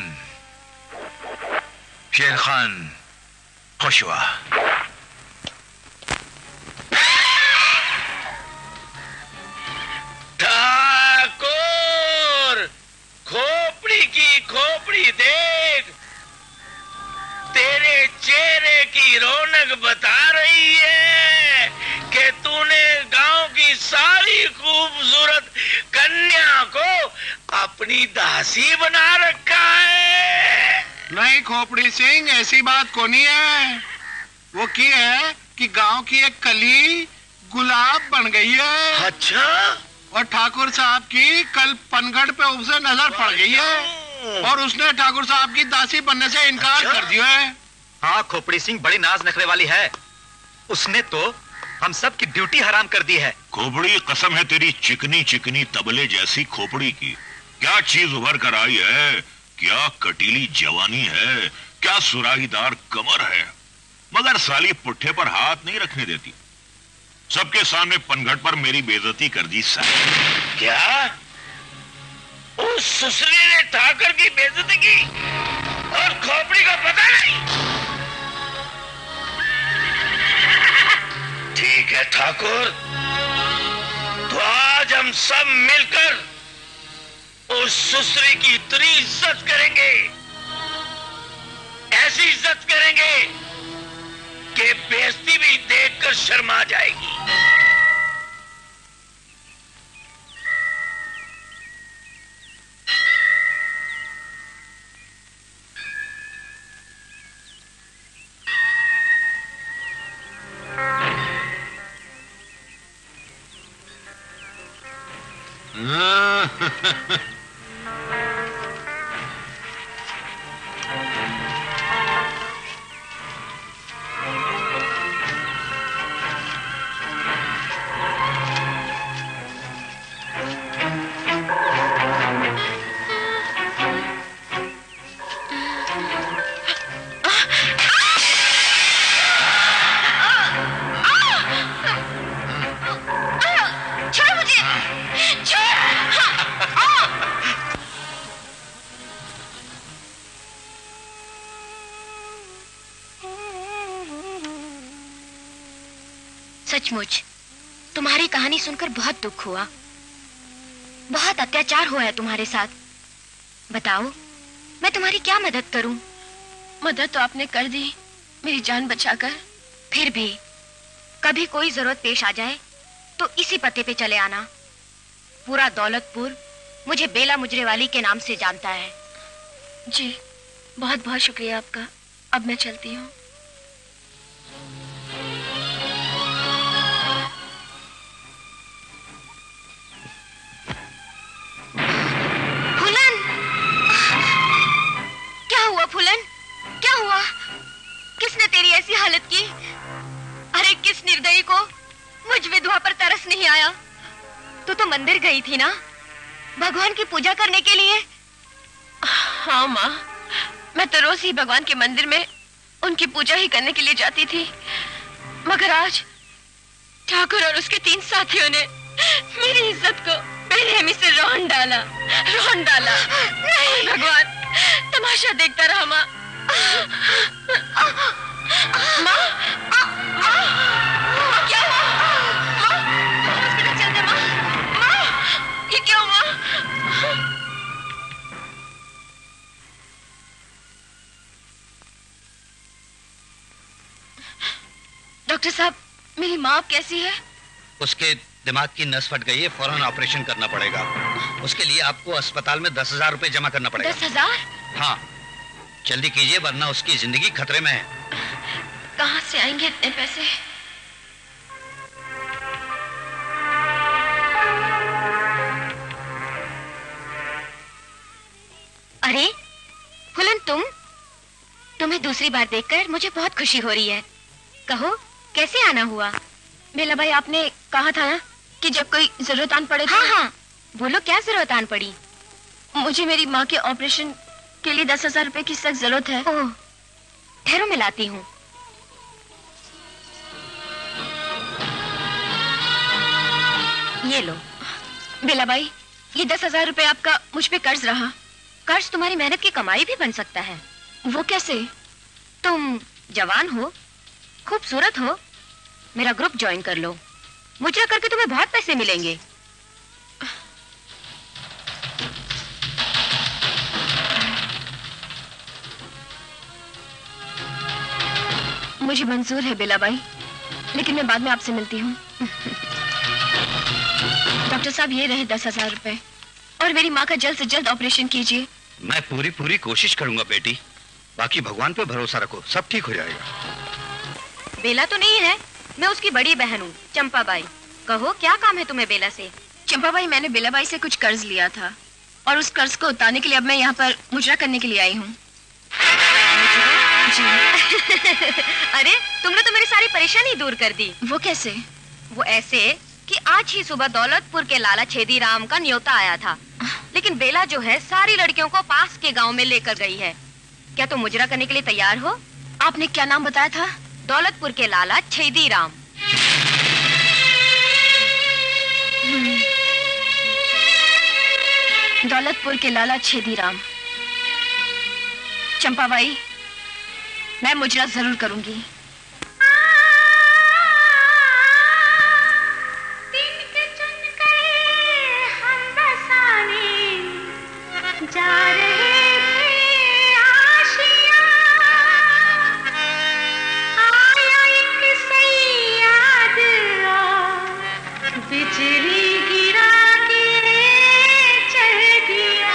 शेर खान खुश हुआ। ठाकुर, खोपड़ी की खोपड़ी देख, तेरे चेहरे की रौनक बता रही है कि तूने गांव की सारी खूबसूरत कन्या को अपनी दासी बना रखा है। नहीं खोपड़ी सिंह, ऐसी बात को नहीं है। वो की है कि गांव की एक कली गुलाब बन गई है। अच्छा? और ठाकुर साहब की कल पनगढ़ पे उससे नजर पड़ गई है, और उसने ठाकुर साहब की दासी बनने से इनकार अच्छा? कर दिया है। हाँ, खोपड़ी सिंह बड़ी नाज नखरे वाली है। उसने तो हम सब की ड्यूटी हराम कर दी है। खोपड़ी, कसम है तेरी चिकनी चिकनी तबले जैसी खोपड़ी की। क्या चीज उभर कर आई है, क्या कटीली जवानी है, क्या सुराहीदार कमर है, मगर साली पुट्ठे पर हाथ नहीं रखने देती। सबके सामने पनघट पर मेरी बेइज्जती कर दी साली। क्या उस सुसरी ने ठाकर की बेइज्जती की और खोपड़ी को पता नहीं? ठीक है ठाकुर, तो आज हम सब मिलकर उस सुसरी की इतनी इज्जत करेंगे, ऐसी इज्जत करेंगे कि बेइज्जती भी देखकर शर्मा जाएगी। सचमुच तुम्हारी कहानी सुनकर बहुत दुख हुआ। बहुत अत्याचार हुआ है तुम्हारे साथ। बताओ, मैं तुम्हारी क्या मदद करूं? मदद तो आपने कर दी, मेरी जान बचाकर। फिर भी कभी कोई जरूरत पेश आ जाए तो इसी पते पे चले आना। पूरा दौलतपुर मुझे बेला मुजरे वाली के नाम से जानता है। जी, बहुत बहुत शुक्रिया आपका। अब मैं चलती हूँ। फूलन, क्या हुआ? किसने तेरी ऐसी हालत की? अरे किस निर्दयी को मुझ विधवा पर तरस नहीं आया? तू तो मंदिर गई थी ना, भगवान की पूजा करने के लिए? हाँ माँ, मैं तो रोज ही भगवान के मंदिर में उनकी पूजा ही करने के लिए जाती थी, मगर आज ठाकुर और उसके तीन साथियों ने मेरी इज्जत को बेरहमी से रोन डाला, रोन डाला। नहीं भगवान, तमाशा देखता रहा माँ, माँ, क्या हुआ? माँ, हॉस्पिटल चलते माँ। माँ, ये क्या हुआ? डॉक्टर साहब, मेरी माँ कैसी है? उसके दिमाग की नस फट गई है, फौरन ऑपरेशन करना पड़ेगा। उसके लिए आपको अस्पताल में दस हजार रुपए जमा करना पड़ेगा। दस हजार? हाँ, जल्दी कीजिए वरना उसकी जिंदगी खतरे में है। कहाँ से आएंगे इतने पैसे? अरे फुलन, तुम तुम्हें दूसरी बार देखकर मुझे बहुत खुशी हो रही है। कहो, कैसे आना हुआ? बेला भाई, आपने कहा था ना कि जब कोई जरूरत आन पड़े। हाँ हाँ, बोलो क्या जरूरत आन पड़ी? मुझे मेरी माँ के ऑपरेशन के लिए दस हजार रुपए की सख्त जरूरत है। ओह, ठहरो मैं लाती हूँ। ये लो। बेला भाई, ये दस हजार रुपए आपका मुझ पे कर्ज रहा। कर्ज तुम्हारी मेहनत की कमाई भी बन सकता है। वो कैसे? तुम जवान हो, खूबसूरत हो, मेरा ग्रुप ज्वाइन कर लो। मुजरा करके तुम्हें बहुत पैसे मिलेंगे। मुझे मंजूर है बेला बाई, लेकिन मैं बाद में आपसे मिलती हूँ। डॉक्टर साहब, ये रहे दस हजार रुपए, और मेरी माँ का जल्द से जल्द ऑपरेशन कीजिए। मैं पूरी पूरी कोशिश करूंगा बेटी, बाकी भगवान पे भरोसा रखो, सब ठीक हो जाएगा। बेला तो नहीं है, मैं उसकी बड़ी बहन हूँ, चंपा बाई। कहो, क्या काम है तुम्हें बेला से? चंपा बाई, मैंने बेला बाई से कुछ कर्ज लिया था, और उस कर्ज को उतारने के लिए अब मैं यहाँ पर मुजरा करने के लिए आई हूँ। जी। अरे, तुमने तो मेरी सारी परेशानी दूर कर दी। वो कैसे? वो ऐसे कि आज ही सुबह दौलतपुर के लाला छेदी राम का न्योता आया था, लेकिन बेला जो है सारी लड़कियों को पास के गांव में लेकर गई है। क्या तुम मुजरा करने के लिए तैयार हो? आपने क्या नाम बताया था? दौलतपुर के लाला छेदी राम। दौलतपुर के लाला छेदी राम। चंपा बाई, मैं मुजरा जरूर करूंगी। जा रहे थे आशियां, आया एक सैयाद और बिजली गिरा के चल दिया।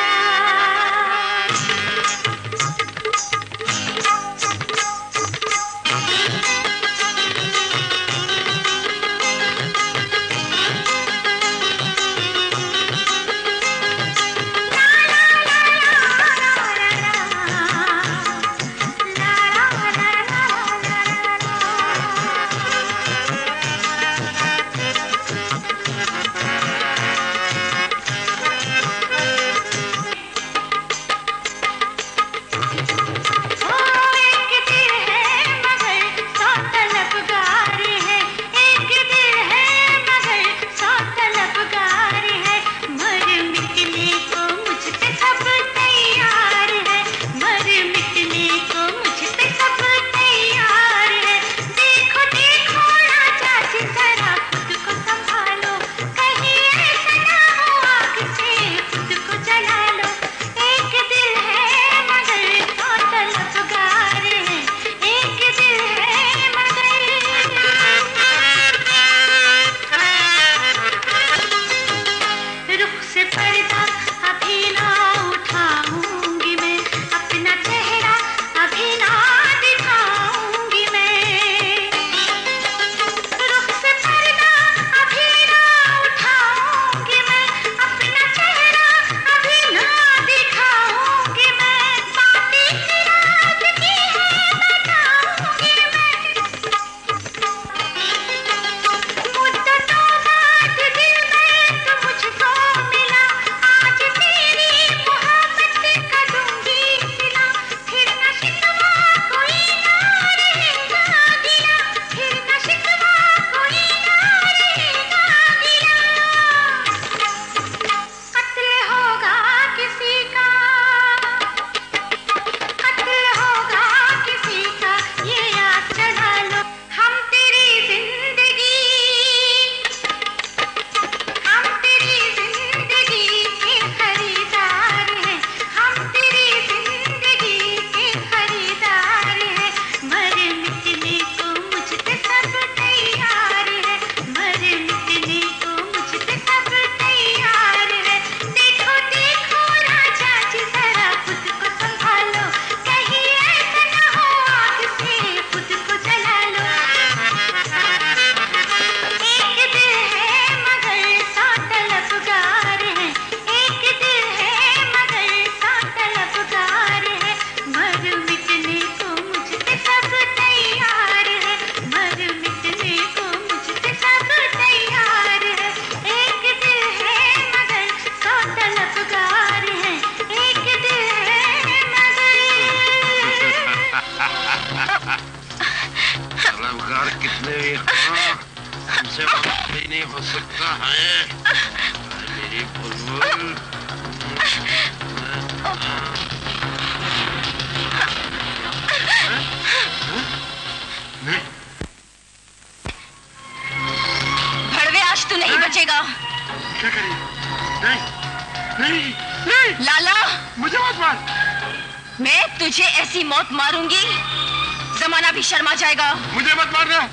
लाला, मुझे मत मार। मैं तुझे ऐसी मौत मारूंगी जमाना भी शर्मा जाएगा। मुझे मत मारना।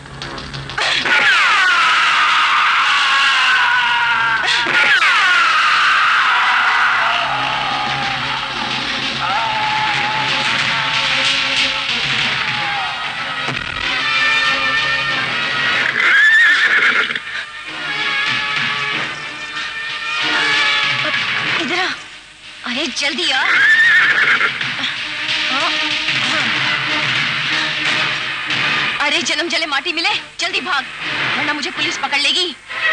इधर आ, अरे जल्दी आ। अरे जन्म जले माटी मिले, जल्दी भाग वरना मुझे पुलिस पकड़ लेगी।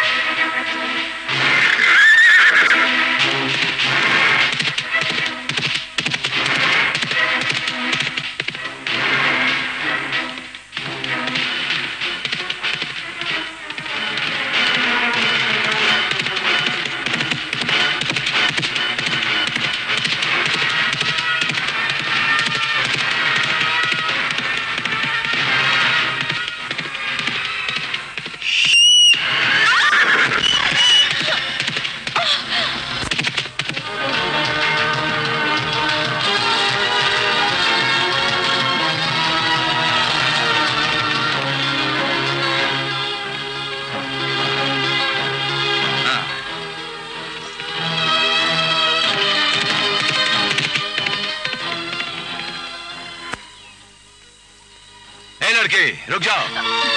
रुक जाओ।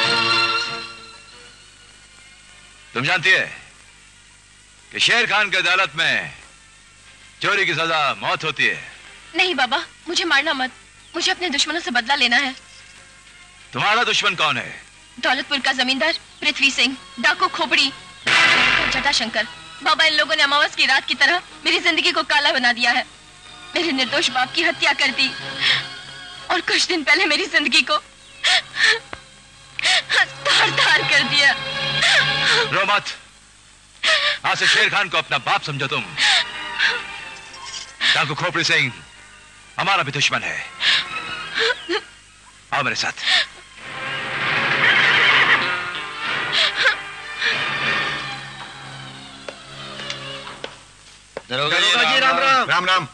तुम जानती है कि शेर खान की अदालत में चोरी की सजा मौत होती है। नहीं बाबा, मुझे मारना मत, मुझे अपने दुश्मनों से बदला लेना है। तुम्हारा दुश्मन कौन है? दौलतपुर का जमींदार पृथ्वी सिंह, डाकू खोपड़ी, जटाशंकर। बाबा, इन लोगों ने अमावस की रात की तरह मेरी जिंदगी को काला बना दिया है। मेरे निर्दोष बाप की हत्या कर दी और कुछ दिन पहले मेरी जिंदगी को तार तार कर दिया। रो मत, आज से शेर खान को अपना बाप समझो तुम। डाकू खोपड़ी सिंह हमारा भी दुश्मन है। आओ मेरे साथ। दरोगा जी राम राम। राम राम।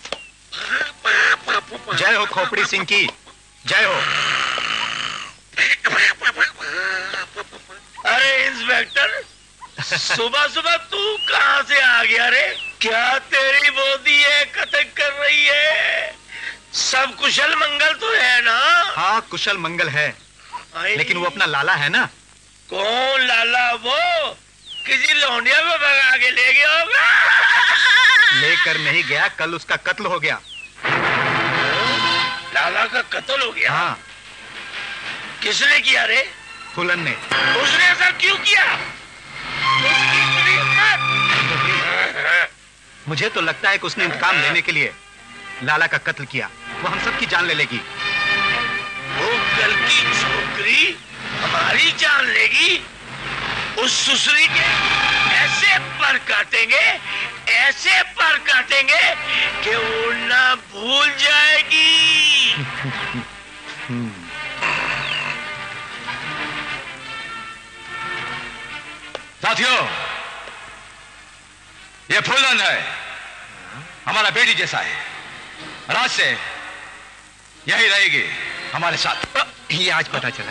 जय हो खोपड़ी सिंह की, जय हो। अरे इंस्पेक्टर, सुबह सुबह तू कहां से आ गया रे? क्या तेरी बोधी है कतल कर रही है? सब कुशल मंगल तो है ना? हाँ कुशल मंगल है, लेकिन वो अपना लाला है ना। कौन लाला? वो किसी लौंडिया को भगा के ले गया होगा। लेकर नहीं गया, कल उसका कत्ल हो गया। लाला का कत्ल हो गया? हाँ। किसने किया रे? फुलन ने। उसने ऐसा क्यों किया? उसकी बड़ी हिम्मत। मुझे तो लगता है कि उसने इंतकाम लेने के लिए लाला का कत्ल किया। वो हम सबकी जान ले लेगी। वो कल की छोकरी हमारी जान लेगी? उस सुसरी के ऐसे पर काटेंगे, ऐसे पर काटेंगे कि उड़ना भूल जाएगी। साथियों, ये फुलन है, हमारा बेटी जैसा है। आज से यही रहेगी हमारे साथ। ये आज पता चला।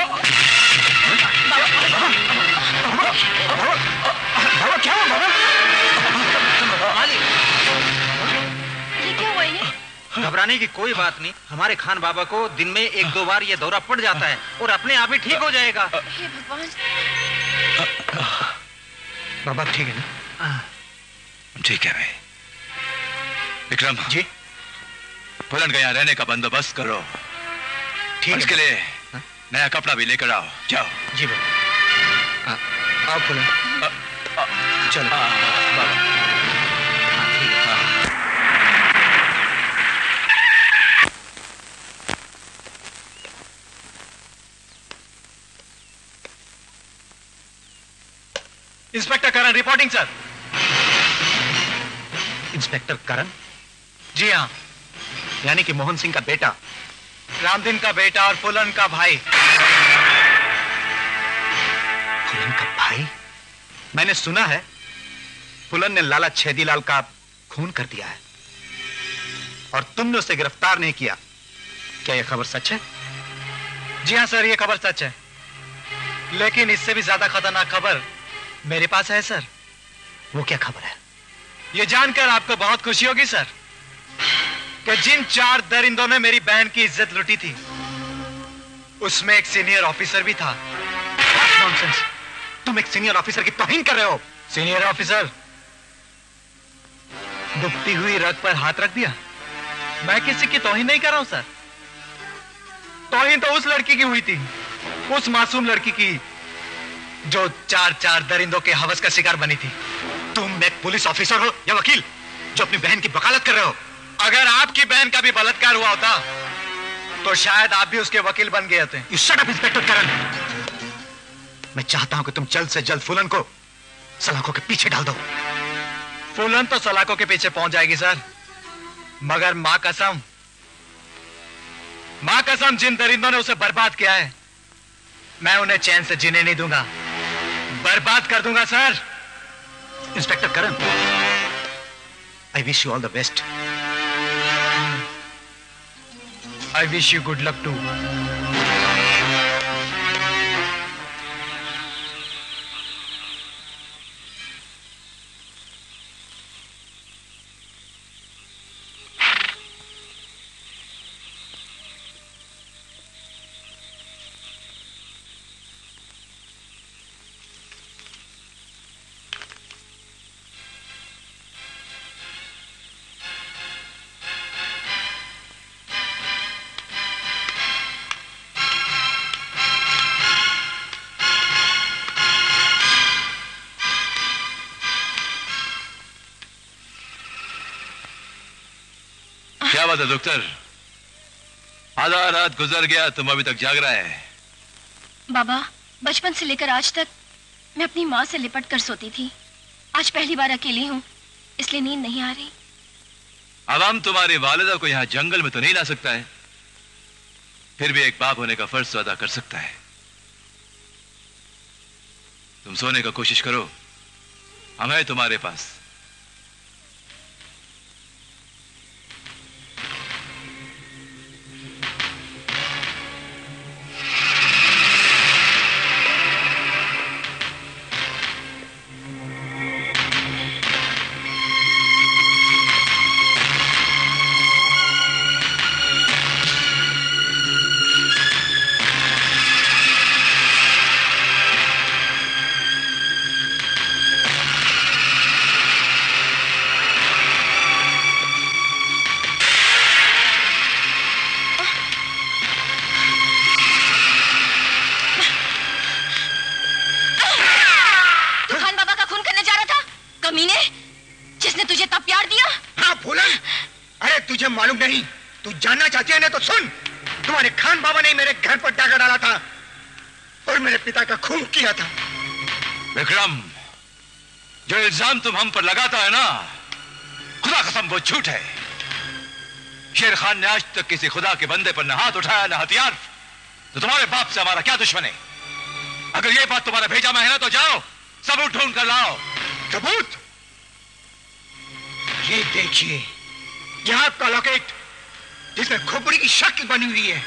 बाबा क्या हुआ? बाबा ये क्या हुआ? ये घबराने की कोई बात नहीं। हमारे खान बाबा को दिन में एक दो बार ये दौरा पड़ जाता है और अपने आप ही ठीक हो जाएगा। हे भगवान। बाबा ठीक है ना? ठीक है भाई। विक्रम जी, फुलन का यहाँ रहने का बंदोबस्त करो। ठीक है। इसके लिए हा? नया कपड़ा भी लेकर आओ। जाओ। जी बाबा। आओ फुलन। चलो बाबा। Inspector Karan reporting sir. Inspector Karan? जी हाँ। यानी कि मोहन सिंह का बेटा? रामदीन का बेटा और फुलन का भाई। फुलन का भाई? मैंने सुना है फुलन ने लाला छेदीलाल का खून कर दिया है और तुमने उसे गिरफ्तार नहीं किया। क्या यह खबर सच है? जी हाँ सर, यह खबर सच है, लेकिन इससे भी ज्यादा खतरनाक खबर मेरे पास है सर। वो क्या खबर है? यह जानकर आपको बहुत खुशी होगी सर कि जिन चार दरिंदों ने मेरी बहन की इज्जत लूटी थी उसमें एक सीनियर ऑफिसर भी था। नॉनसेंस, तुम एक सीनियर ऑफिसर की तौहीन कर रहे हो। Senior officer? डूबती हुई रग पर हाथ रख दिया? मैं किसी की तौहीन नहीं कर रहा हूं सर। तौहीन तो उस लड़की की हुई थी, उस मासूम लड़की की जो चार चार दरिंदों के हवस का शिकार बनी थी। तुम एक पुलिस ऑफिसर हो या वकील जो अपनी बहन की वकालत कर रहे हो। अगर आपकी बहन का भी बलात्कार हुआ होता तो शायद आप भी उसके वकील बन गए होते। You shut up inspector Karan. मैं चाहता हूं कि तुम जल्द से जल्द फूलन को सलाखों के पीछे डाल दो। फूलन तो सलाखों के पीछे पहुंच जाएगी सर, मगर मां कसम, मां कसम, जिन दरिंदों ने उसे बर्बाद किया है मैं उन्हें चैन से जीने नहीं दूंगा, बर्बाद कर दूंगा sir. Inspector Karan, I wish you all the best. I wish you good luck too. क्या बात है डॉक्टर? आधा रात गुजर गया, तुम अभी तक जाग रहा है? बाबा, बचपन से लेकर आज तक मैं अपनी माँ से लिपट कर सोती थी। आज पहली बार अकेली हूँ, इसलिए नींद नहीं आ रही। अब हम तुम्हारी वालिदा को यहाँ जंगल में तो नहीं ला सकता है, फिर भी एक बाप होने का फर्ज तो अदा कर सकता है। तुम सोने का कोशिश करो, हम हैं तुम्हारे पास। मालूम नहीं? तू जानना चाहती है ना तो सुन। तुम्हारे खान बाबा ने मेरे घर पर डाका डाला था और मेरे पिता का खून किया था। विक्रम, जो इल्जाम तुम हम पर लगाता है ना, खुदा कसम वो झूठ है। शेर खान ने आज तक किसी खुदा के बंदे पर न हाथ उठाया न हथियार। तो तुम्हारे बाप से हमारा क्या दुश्मन है? अगर ये बात तुम्हारा भेजा में है ना तो जाओ सबूत ढूंढ कर लाओ। सबूत? ये देखिए, यह आपका लॉकेट जिसमें खोपड़ी की शक्ल बनी हुई है।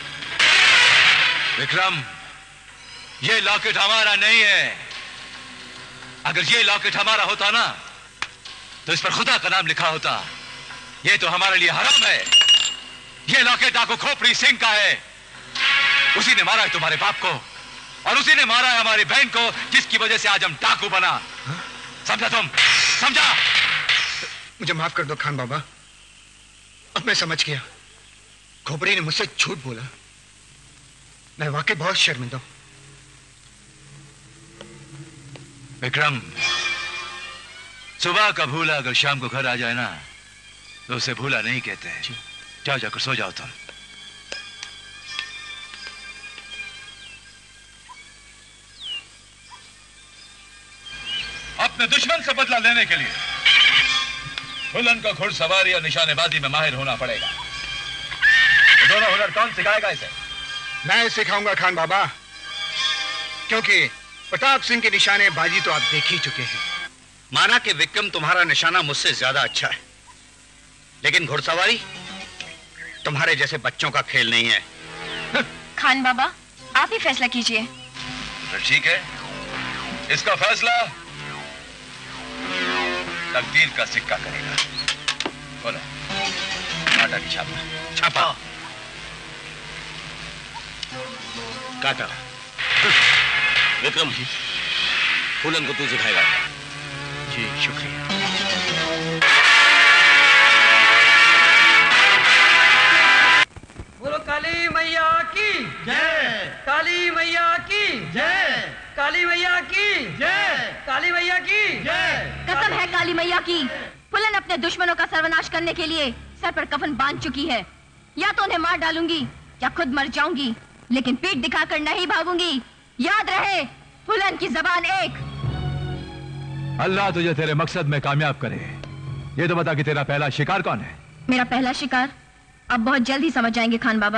विक्रम, ये लॉकेट हमारा नहीं है। अगर ये लॉकेट हमारा होता ना तो इस पर खुदा का नाम लिखा होता। ये तो हमारे लिए हराम है। ये लॉकेट आपको खोपड़ी सिंह का है। उसी ने मारा है तुम्हारे बाप को और उसी ने मारा है हमारी बहन को, जिसकी वजह से आज हम डाकू बना। समझा तुम? समझा? मुझे माफ कर दो खान बाबा, अब मैं समझ गया। खोपड़ी ने मुझसे झूठ बोला। मैं वाकई बहुत शर्मिंदा हूं। विक्रम, सुबह का भूला अगर शाम को घर आ जाए ना तो उसे भूला नहीं कहते हैं। जाओ जाकर सो जाओ तुम। अपने दुश्मन से बदला लेने के लिए फुलन को घुड़सवारी और निशानेबाजी में माहिर होना पड़ेगा। तो दोनों हुनर कौन सिखाएगा इसे? मैं सिखाऊंगा खान बाबा, क्योंकि प्रताप सिंह के निशानेबाजी तो आप देख ही चुके हैं। माना कि विक्रम तुम्हारा निशाना मुझसे ज्यादा अच्छा है, लेकिन घुड़सवारी तुम्हारे जैसे बच्चों का खेल नहीं है। खान बाबा, आप ही फैसला कीजिए। तो ठीक है, इसका फैसला तकदीर का सिक्का करेगा। बोलो, काटा की छापा। छापा काटा। विक्रम, फूलन को तू सिखाएगा। जी शुक्रिया। बोलो काली मैया की जय, काली मैया की जय, काली मैया की जय, काली मैया की जय। कसम है काली मैया की, फुलन अपने दुश्मनों का सर्वनाश करने के लिए सर पर कफन बांध चुकी है। या तो उन्हें मार डालूंगी या खुद मर जाऊंगी, लेकिन पीठ दिखाकर नहीं भागूंगी। याद रहे, फुलन की जबान एक। अल्लाह तुझे तेरे मकसद में कामयाब करे। ये तो बता कि तेरा पहला शिकार कौन है? मेरा पहला शिकार अब बहुत जल्द ही समझ जाएंगे खान बाबा।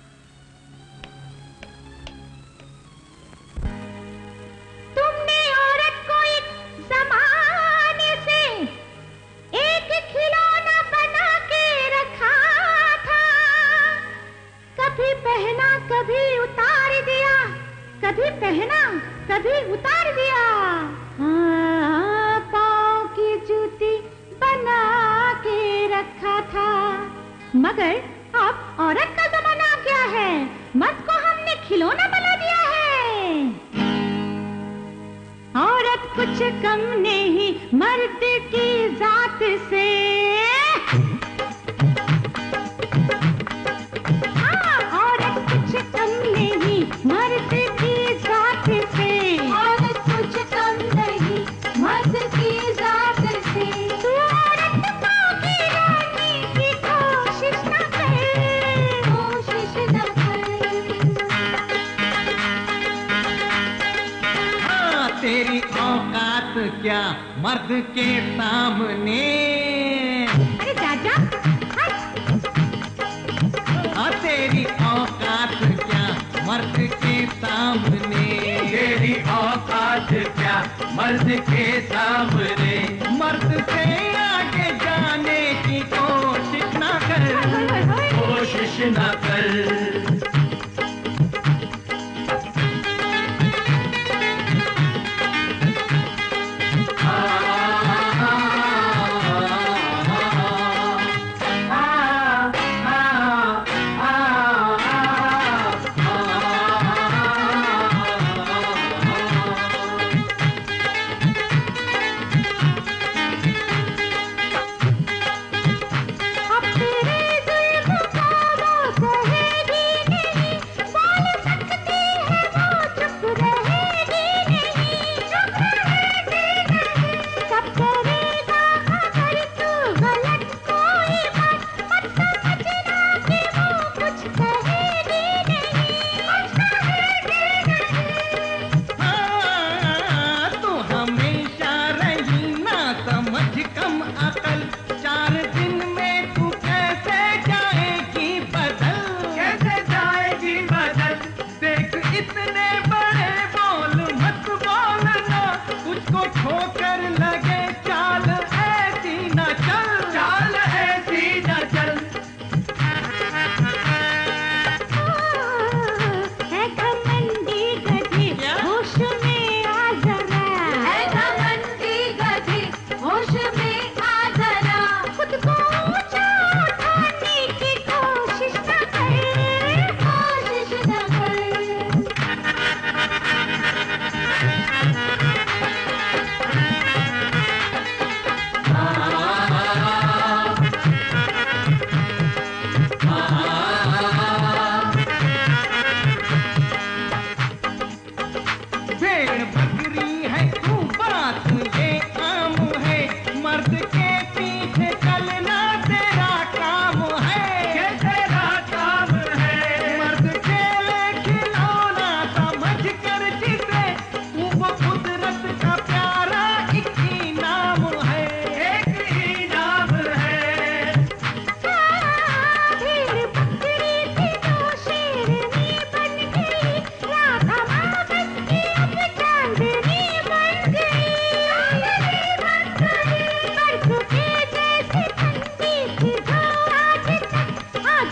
तुमने औरत को एक ज़माने से एक खिलौना बना के रखा था, कभी पहना कभी उतार दिया, कभी पहना कभी उतार दिया। हाँ, पाँव की जूती बना के रखा था, मगर अब औरत का जमाना क्या है, मर्द को हमने खिलौना बना दिया है। औरत कुछ कम नहीं मर्द की जात से, हाँ, औरत कुछ कम नहीं मर्द की जात से, औरत कुछ कम नहीं मर्द की जात से। तू औरत पाँव की रानी की कोशिश न कर, कोशिश न कर। हाँ, तेरी औकात क्या मर्द के सामने। अरे चाचा, हाँ, तेरी औकात क्या मर्द के सामने, तेरी औकात क्या मर्द के सामने। मर्द से आगे जाने की कोशिश ना कर, कोशिश ना कर। अब तेरे जुल्म को वो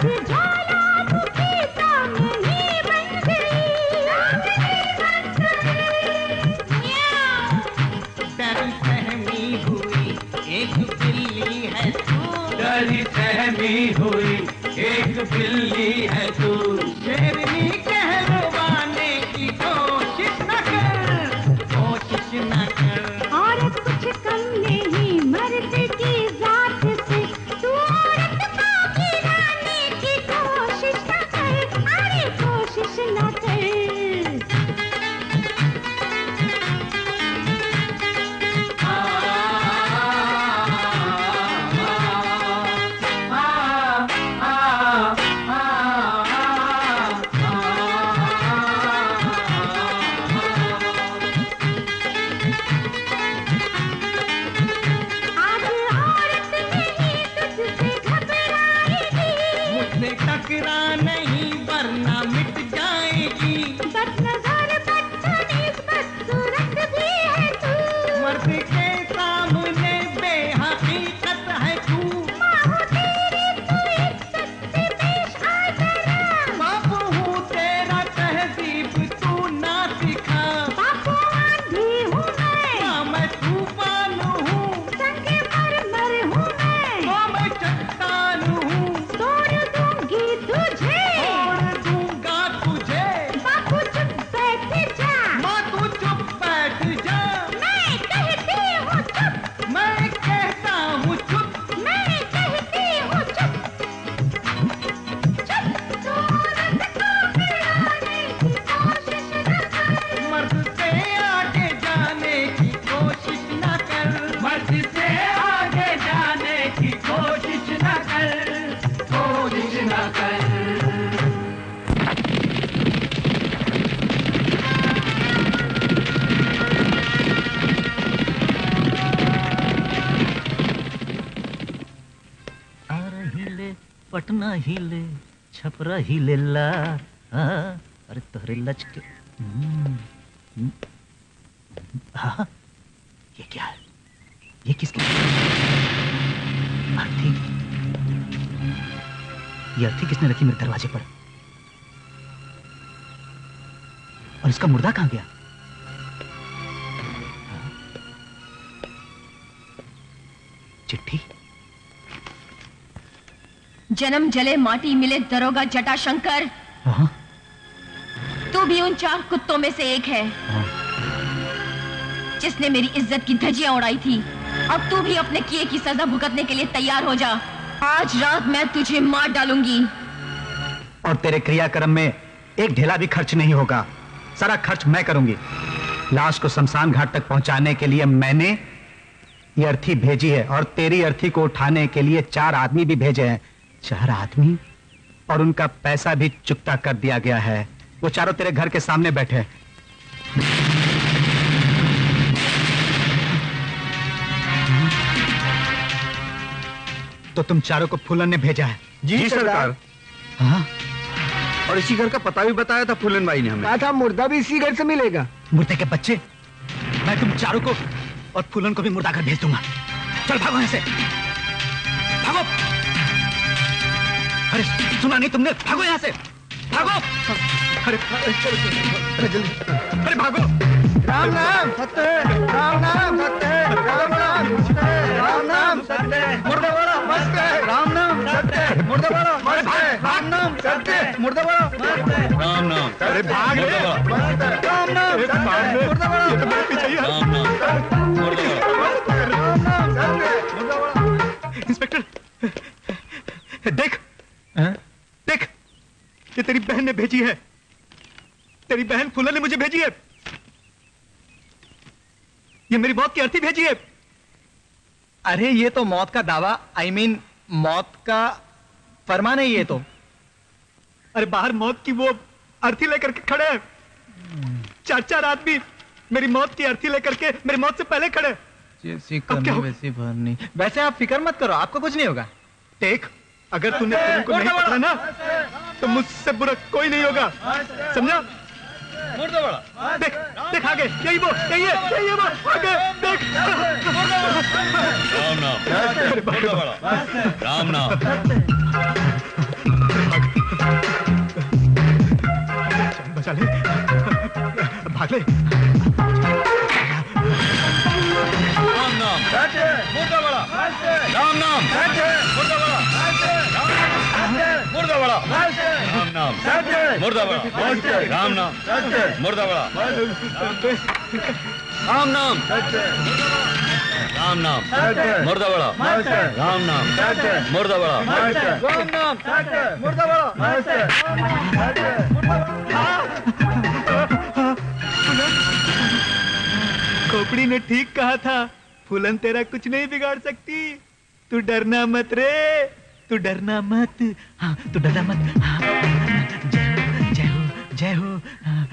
डरी सहमी हुई एक बिल्ली है तू, शेरनी कहलवाने की कोशिश न कर, कोशिश न कर। औरत कुछ कम नहीं मर्द की जात से, तू औरत को गिराने की कोशिश न कर, अरे कोशिश न कर। टकरा नहीं वरना मिट जाएगी, बदनज़र बदतमीज़ बदसूरत भी है तू, मर्द के सामने बेहकीकत है तू, माँ हूँ तेरी तू इज्जत से पेश आ जरा, बाप हूँ तेरा तहज़ीब तू ना सिखा, बापू आंधी हूँ मैं, माँ मैं तूफान हूँ, संगे मरमर हूँ मैं, माँ मैं चट्टान हूँ, तोड़ दूंगी तुझे, तोड़ दूंगा तुझे, बापू चुप बैठ जा, माँ तू चुप बैठ जा, मैं कहती हूँ चुप, मैं कहता हूँ चुप, मैं कहती हूँ चुप, चुप। तू औरत को गिराने की कोशिश न कर, मर्द से आगे जाने की कोशिश न कर, मर्द से आगे जाने की कोशिश न कर, कोशिश न कर। आरा हिले पटना हिले छपरा हिले ला, हाँ, अरे तोहरे लचके हम्म, हम्म, हाँ, ये क्या है? ये किसकी अर्थी? ये अर्थी किसने रखी मेरे दरवाजे पर? और इसका मुर्दा कहाँ गया? हाँ? चिट्ठी? जन्म जले माटी मिले दरोगा जटाशंकर, हाँ? तू भी उन चार कुत्तों में से एक है जिसने मेरी इज्जत की धज्जियां उड़ाई थी। अब तू भी अपने किए की सजा भुगतने के लिए तैयार हो जा। आज रात मैं तुझे मार डालूंगी। और तेरे क्रियाक्रम में एक ढेला भी खर्च नहीं होगा, सारा खर्च मैं करूंगी। लाश को शमशान घाट तक पहुंचाने के लिए मैंने ये अर्थी भेजी है और तेरी अर्थी को उठाने के लिए चार आदमी भी भेजे हैं। चार आदमी? और उनका पैसा भी चुकता कर दिया गया है। वो चारों तेरे घर के सामने बैठे हैं। तो तुम चारों को फूलन ने भेजा है? जी, जी सरकार। हाँ? और इसी घर का पता भी बताया था फूलन भाई ने हमें। कहा था मुर्दा भी इसी घर से मिलेगा। मुर्दे के बच्चे, मैं तुम चारों को और फूलन को भी मुर्दा घर भेज दूंगा। चल भागो यहाँ से, भागो। अरे सुना नहीं तुमने? भागो यहाँ से, भागो। अरे चलो जल्दी, अरे भागो। राम नाम सत्य, राम नाम सत्य, राम नाम सत्य, राम नाम सत्य, मुर्दा वाला मस्त है, राम नाम सत्य, मुर्दा वाला मस्त है, राम नाम सत्य, मुर्दा वाला मस्त है, राम नाम। अरे भाग रे, राम नाम सत्य, मुर्दा वाला ये तो मेरे पीछे ही है, राम नाम मुर्दा वाला, राम नाम सत्य, मुर्दा वाला। इंस्पेक्टर देख, देख, ये तेरी बहन ने भेजी है। तेरी बहन फूलन ने मुझे भेजी है। ये मेरी मौत की अर्थी भेजी है। अरे ये तो मौत का दावा, आई मीन मौत का फरमान है ये तो। अरे बाहर मौत की वो अर्थी लेकर के खड़े हैं। चार चार आदमी मेरी मौत की अर्थी लेकर के मेरी मौत से पहले खड़े। जैसी करनी वैसी भरनी। वैसे आप फिक्र मत करो, आपको कुछ नहीं होगा। देख, अगर तूने फूलन को नहीं पकड़ा ना तो मुझसे बुरा कोई नहीं होगा, समझा? देख, देख आगे, यही वो, यही है, यही है वो, आगे देख। राम नाम, राम नाम। ले। राम नाम मुर्दा बड़ा, राम नाम मुर्दा बड़ा, मुर्दा बड़ा, राम नाम मुर्दा बड़ा, राम नाम मुर्दा बड़ा, राम नाम राम नाम मुर्दा बड़ा, राम नाम मुर्दा बड़ा, राम नाम मुर्दा बड़ा। खोपड़ी ने ठीक कहा था, फूलन तेरा कुछ नहीं बिगाड़ सकती। तू डरना मत रे, तू डरना मत। हाँ, तू डरना मत। हाँ, जय हो जय हो हाँ,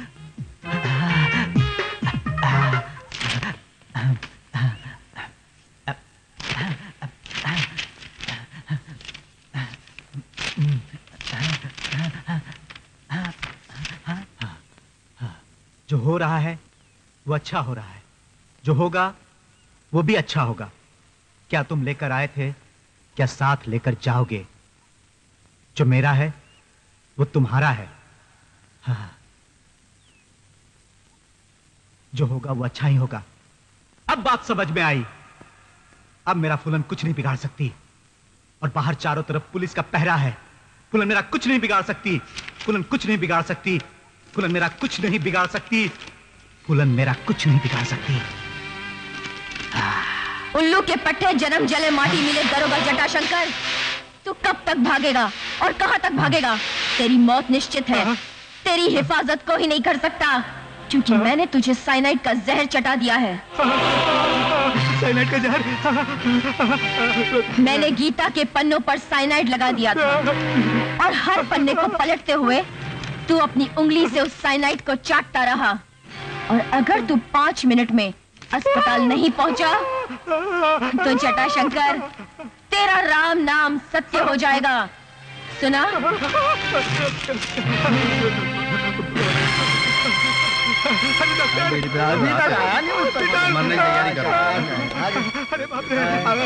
जो हो रहा है वो अच्छा हो रहा है, जो होगा वो भी अच्छा होगा। क्या तुम लेकर आए थे, क्या साथ लेकर जाओगे? जो मेरा है वो तुम्हारा है। हाँ। जो होगा वो अच्छा ही होगा। अब बात समझ में आई। अब मेरा फूलन कुछ नहीं बिगाड़ सकती, और बाहर चारों तरफ पुलिस का पहरा है। फूलन मेरा कुछ नहीं बिगाड़ सकती, फूलन कुछ नहीं बिगाड़ सकती, फूलन मेरा कुछ नहीं बिगाड़ सकती, फूलन मेरा कुछ नहीं बिगाड़ सकती। उल्लू के पट्टे जन्म जले माटी मिले दरोगा जटाशंकर, तू कब तक भागेगा और कहां तक भागेगा? तेरी मौत निश्चित है। तेरी हिफाजत को ही नहीं कर सकता, क्योंकि मैंने तुझे साइनाइड का जहर चटा दिया है। साइनाइड का जहर? मैंने गीता के पन्नों पर साइनाइड लगा दिया था, और हर पन्ने को पलटते हुए तू अपनी उंगली से उस साइनाइड को चाटता रहा। और अगर तू पांच मिनट में अस्पताल नहीं पहुंचा तो जटाशंकर तेरा राम नाम सत्य हो जाएगा। सुना? मरने की तैयारी कर रहा है। अरे बाप रे!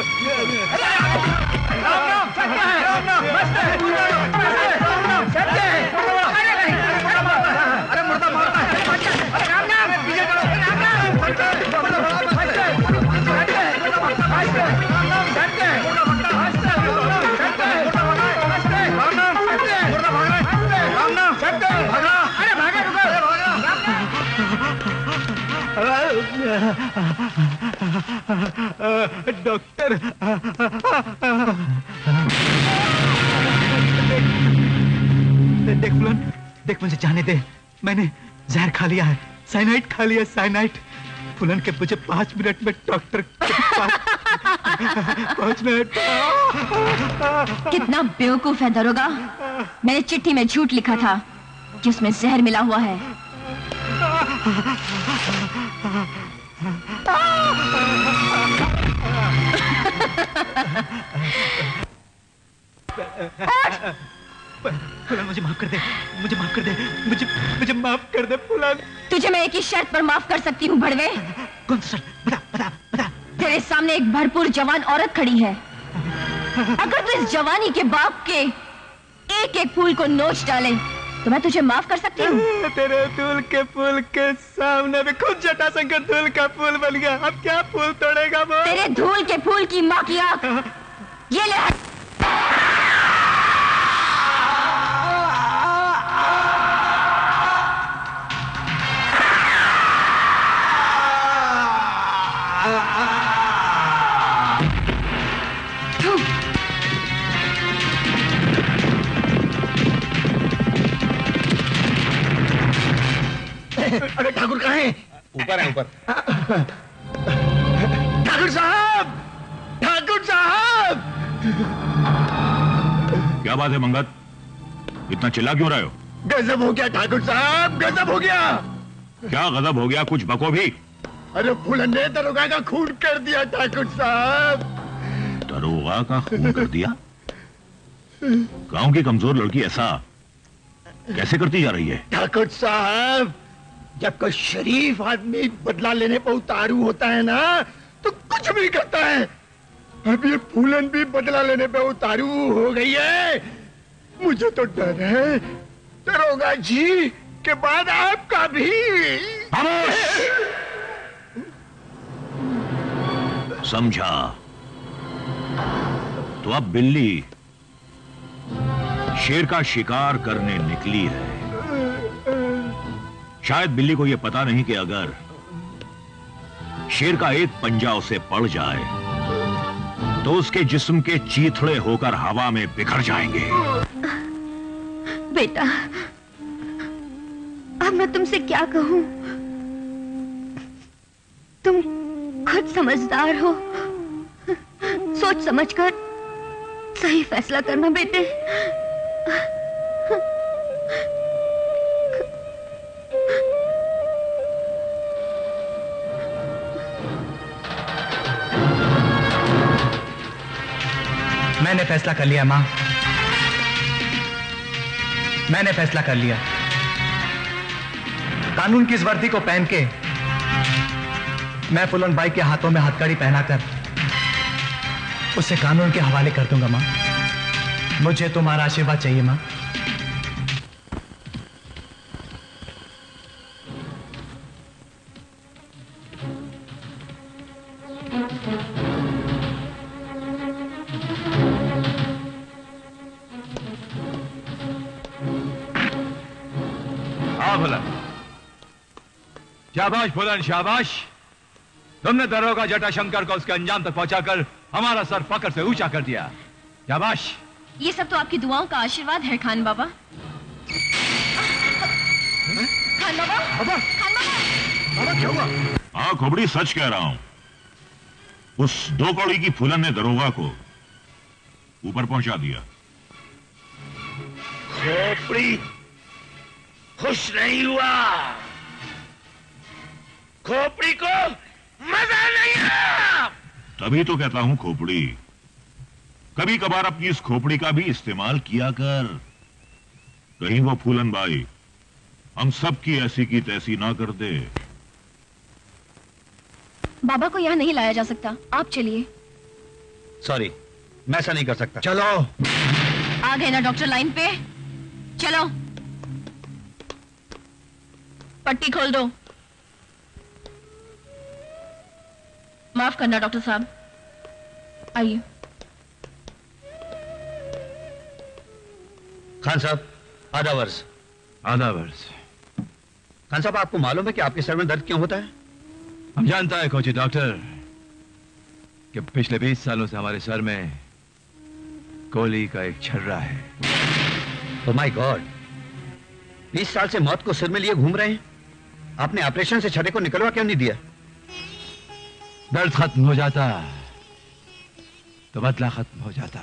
राम नाम सत्य है, राम नाम सत्य है, राम नाम सत्य है। अरे मुर्दा मारता है, अरे राम नाम पीछे करो, राम नाम सत्य है, राम नाम सत्य है, राम नाम सत्य है, राम नाम सत्य है, राम नाम सत्य है, भागा, अरे भागा रुको, अरे भागा, डॉक्टर, देख फूलन, देख मुझे जाने दे। मैंने जहर खा लिया है, साइनाइड खा लिया, साइनाइड। फूलन के मुझे पांच मिनट में डॉक्टर के पास पहुंचना है। कितना बेवकूफ है दरोगा। मैंने चिट्ठी में झूठ लिखा था कि उसमें जहर मिला हुआ है। फूलन मुझे माफ कर दे, मुझे माफ कर दे, मुझे मुझे माफ कर दे फूलन। तुझे मैं एक ही शर्त पर माफ कर सकती हूँ भड़वे। कौन सा शर्त? बता बता बता। तेरे सामने एक भरपूर जवान औरत खड़ी है। अगर तू इस जवानी के बाप के एक एक फूल को नोच डाले तो मैं तुझे माफ कर सकती हूँ। तेरे धूल के फूल के सामने भी खुद जटाशंकर धूल का फूल बन गया। अब क्या फूल तोड़ेगा वो? तेरे धूल के फूल की माँ की आंख। ये ले। अरे ठाकुर कहाँ है? ऊपर है, ऊपर। ठाकुर साहब, ठाकुर साहब! क्या बात है मंगत, इतना चिल्ला क्यों रहे हो? गजब हो गया ठाकुर साहब, गजब हो गया। क्या गजब हो गया? कुछ बको भी। अरे फूलन ने दरोगा का खून कर दिया ठाकुर साहब। दरोगा का खून कर दिया? गांव की कमजोर लड़की ऐसा कैसे करती जा रही है? ठाकुर साहब, जब कोई शरीफ आदमी बदला लेने पर उतारू होता है ना तो कुछ भी करता है। अब ये फूलन भी बदला लेने पर उतारू हो गई है। मुझे तो डर है दरोगा जी के बाद आपका भी। समझा? तो अब बिल्ली शेर का शिकार करने निकली है। शायद बिल्ली को यह पता नहीं कि अगर शेर का एक पंजा उसे पड़ जाए तो उसके जिस्म के चीथड़े होकर हवा में बिखर जाएंगे। बेटा, अब मैं तुमसे क्या कहूं? तुम खुद समझदार हो। सोच समझकर सही फैसला करना बेटे। मैंने फैसला कर लिया मां। मैंने फैसला कर लिया। कानून की इस वर्दी को पहन के मैं फुलन बाई के हाथों में हथकड़ी पहनाकर उसे कानून के हवाले कर दूंगा मां। मुझे तुम्हारा आशीर्वाद चाहिए मां। हाँ फुलन, शाबाश फुलन, शाबाश। तुमने दरोगा जटाशंकर को उसके अंजाम तक पहुंचाकर हमारा सर फकर से ऊंचा कर दिया। शाबाश। ये सब तो आपकी दुआओं का आशीर्वाद है खान बाबा। खान बाबा, बाबा, खान बाबा। बाबा क्या हुआ? हाँ खोपड़ी, सच कह रहा हूं। उस दो कौड़ी की फुलन ने दरोगा को ऊपर पहुंचा दिया। खोपड़ी खुश नहीं हुआ। खोपड़ी को मजा नहीं आया। तभी तो कहता हूं खोपड़ी, कभी कभार अपनी इस खोपड़ी का भी इस्तेमाल किया कर। कहीं वो फूलन बाई हम सब की ऐसी की तैसी ना कर दे। बाबा को यहाँ नहीं लाया जा सकता, आप चलिए। सॉरी, मैं ऐसा नहीं कर सकता। चलो। आ गए ना डॉक्टर लाइन पे? चलो, पट्टी खोल दो। माफ करना डॉक्टर साहब, आइए। खान साहब, आधा वर्ष। आधा वर्ष। खान साहब, आपको मालूम है कि आपके सर में दर्द क्यों होता है? हम जानता है कोची डॉक्टर कि पिछले बीस सालों से हमारे सर में गोली का एक छर्रा है। ओह माय गॉड, बीस साल से मौत को सिर में लिए घूम रहे हैं। आपने ऑपरेशन से छर्रे को निकलवा क्यों नहीं दिया? दर्द खत्म हो जाता तो बदला खत्म हो जाता,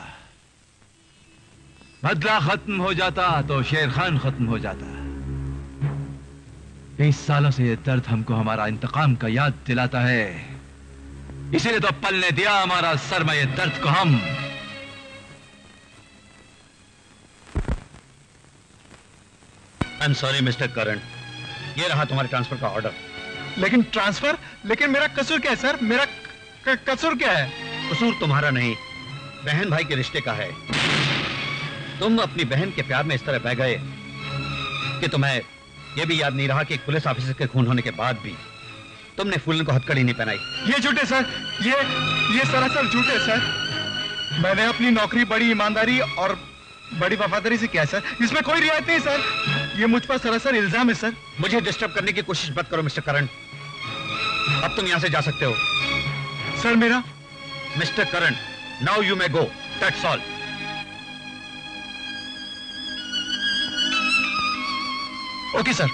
बदला खत्म हो जाता तो शेर खान खत्म हो जाता। बीस सालों से ये दर्द हमको हमारा इंतकाम का याद दिलाता है, इसीलिए तो पलने दिया हमारा सर में ये दर्द को हम। I am sorry mister Karan, ये रहा तुम्हारे ट्रांसफर का ऑर्डर। लेकिन ट्रांसफर? लेकिन मेरा कसूर क्या है सर? मेरा क- कसूर क्या है? कसूर तुम्हारा नहीं, बहन भाई के रिश्ते का है। तुम अपनी बहन के प्यार में इस तरह बह गए कि तुम्हें यह भी याद नहीं रहा कि एक पुलिस ऑफिसर के खून होने के बाद भी तुमने फूलन को हथकड़ी नहीं पहनाई। ये झूठे सर, ये ये सरासर झूठे सर। मैंने अपनी नौकरी बड़ी ईमानदारी और बड़ी वफादारी से किया सर, इसमें कोई रियायत नहीं सर। ये मुझ पर सरासर इल्जाम है सर। मुझे डिस्टर्ब करने की कोशिश मत करो मिस्टर करण, अब तुम यहां से जा सकते हो। सर मेरा mister Karan, now you may go, that's all. Okay sir.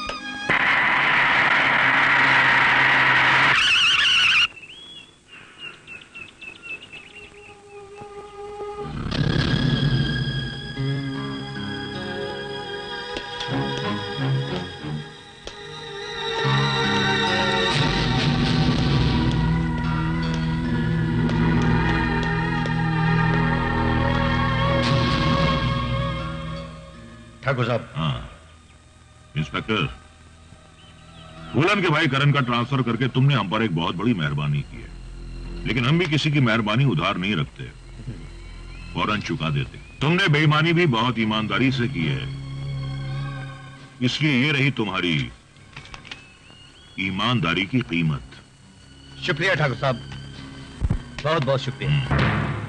Thakur साहब। हाँ इंस्पेक्टर, फूलन के भाई करण का ट्रांसफर करके तुमने हम पर एक बहुत बड़ी मेहरबानी की है, लेकिन हम भी किसी की मेहरबानी उधार नहीं रखते, फौरन चुका देते। तुमने बेईमानी भी बहुत ईमानदारी से की है, इसलिए ये रही तुम्हारी ईमानदारी की कीमत। शुक्रिया ठाकुर साहब, बहुत बहुत शुक्रिया।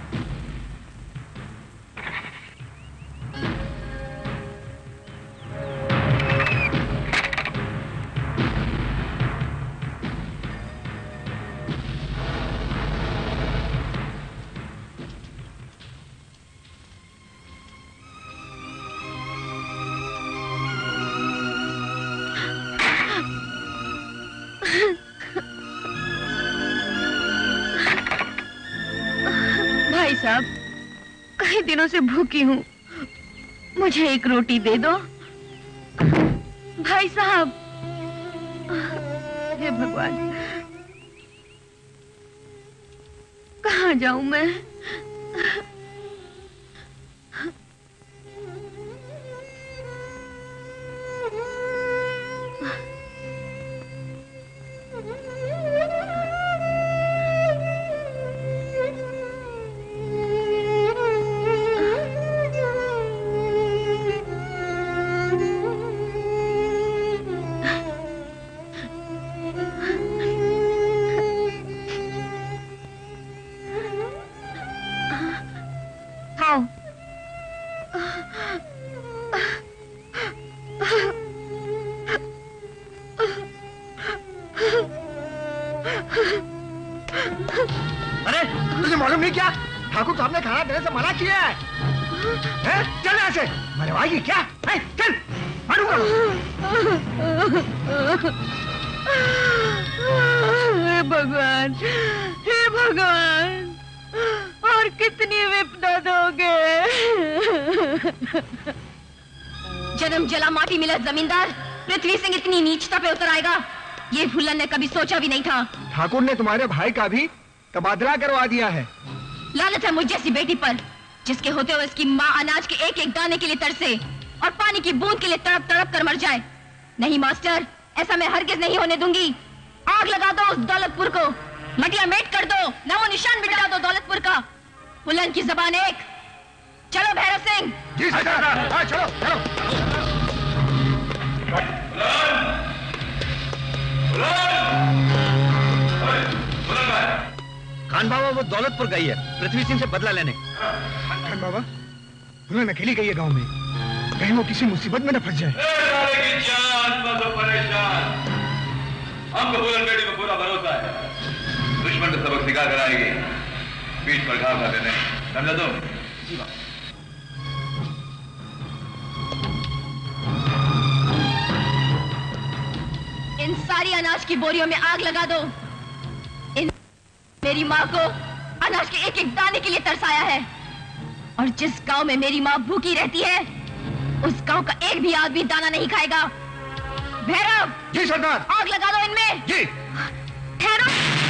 भाई साहब, कई दिनों से भूखी हूँ, मुझे एक रोटी दे दो। भाई साहब, हे भगवान, कहाँ जाऊं मैं? अरे तुझे मालूम नहीं क्या? ठाकुर साहब ने खाना देने से मना किया है। हैं? चल यहाँ से, मरवाएगी क्या? हैं? चल, मारूंगा। हे भगवान, हे भगवान, और कितनी विपदा दोगे? जन्म जला माटी मिला जमींदार पृथ्वी सिंह इतनी नीचता पे उतर आएगा, ये भुल्लन ने कभी सोचा भी नहीं था। ठाकुर ने तुम्हारे भाई का भी तबादला करवा दिया है। लानत है मुझ जैसी बेटी पर, जिसके होते हुए इसकी माँ अनाज के एक एक दाने के लिए तरसे और पानी की बूंद के लिए तड़प तड़प कर मर जाए। नहीं मास्टर, ऐसा मैं हरगिज नहीं होने दूंगी। आग लगा दो उस दौलतपुर को, मटिया मेट कर दो, नामो निशान मिटा दो दौलतपुर का। भुल्लन की जबान एक। चलो भैरव सिंह। जी सरदार। हाँ, चलो चलो। खान बाबा वो दौलतपुर गई है पृथ्वी सिंह से बदला लेने। खान बाबा, भुल्लन अकेली गई है गांव में, कहीं वो किसी मुसीबत में न फंस जाए। हमको भुल्लन बेटी को पूरा भरोसा है, दुश्मन को सबक सिखा कर आएगी, पीठ पर घाव खा देने, समझा तुम? इन सारी अनाज की बोरियों में आग लगा दो। इन मेरी माँ को अनाज के एक एक दाने के लिए तरसाया है, और जिस गांव में मेरी माँ भूखी रहती है उस गांव का एक भी आदमी दाना नहीं खाएगा। भैरव। जी सरदार। आग लगा दो इनमें। जी। ठहरो,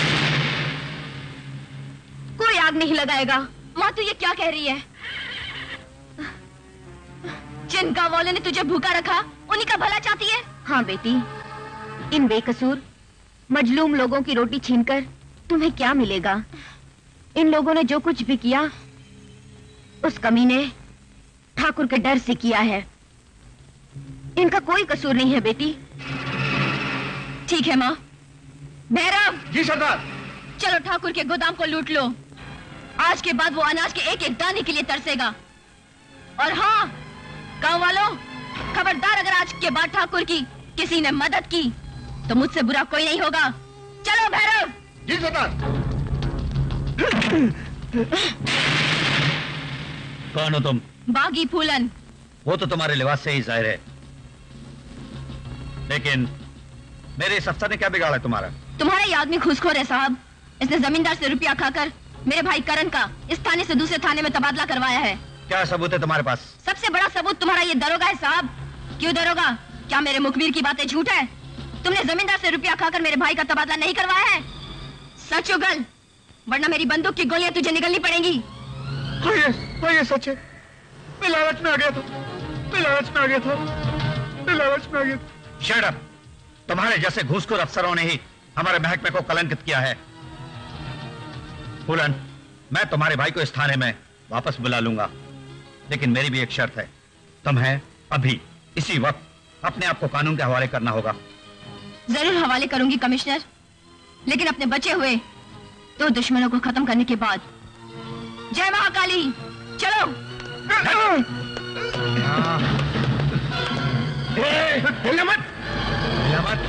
कोई आग नहीं लगाएगा। माँ तू ये क्या कह रही है? जिन गांव वालों ने तुझे भूखा रखा उन्हीं का भला चाहती है? हाँ बेटी, इन बेकसूर मजलूम लोगों की रोटी छीनकर तुम्हें क्या मिलेगा? इन लोगों ने जो कुछ भी किया उस कमीने ठाकुर के डर से किया है। इनका कोई कसूर नहीं है बेटी। ठीक है माँ। भैरव। जी सरदार। चलो ठाकुर के गोदाम को लूट लो। आज के बाद वो अनाज के एक एक दाने के लिए तरसेगा। और हाँ गांव वालों, खबरदार, अगर आज के बाद ठाकुर की किसी ने मदद की तो मुझसे बुरा कोई नहीं होगा। चलो भैरव। जी सरदार। कौन हो तुम? बागी फूलन। वो तो तुम्हारे लिबास से ही जाहिर है, लेकिन मेरे इस अफसर ने क्या बिगाड़ा तुम्हारा? तुम्हारा ये आदमी घूसखोर है साहब। इसने जमींदार से रुपया खाकर मेरे भाई करण का इस थाने से दूसरे थाने में तबादला करवाया है। क्या सबूत है तुम्हारे पास? सबसे बड़ा सबूत तुम्हारा ये दरोगा है साहब। क्यों दरोगा? क्या मेरे मुखबिर की बातें झूठ है? तुमने जमींदार से रुपया खाकर मेरे भाई का तबादला नहीं करवाया है? सच उगल, वरना मेरी बंदूक की गोलियां तुझे निगलनी पड़ेंगी। हाँ ये, हाँ ये सच है। मैं लालच में आ गया था। मैं लालच में आ गया था। मैं लालच में आ गया था। Shut up! तुम्हारे जैसे घूसखोर अफसरों ने ही हमारे महकमे को कलंकित किया है। फूलन, मैं तुम्हारे भाई को इस थाने में वापस बुला लूंगा, लेकिन मेरी भी एक शर्त है। तुम्हें अभी इसी वक्त अपने आप को कानून के हवाले करना होगा। जरूर हवाले करूंगी कमिश्नर, लेकिन अपने बचे हुए दो दुश्मनों को खत्म करने के बाद। जय महाकाली, चलो। हिलना मत, हिलना मत।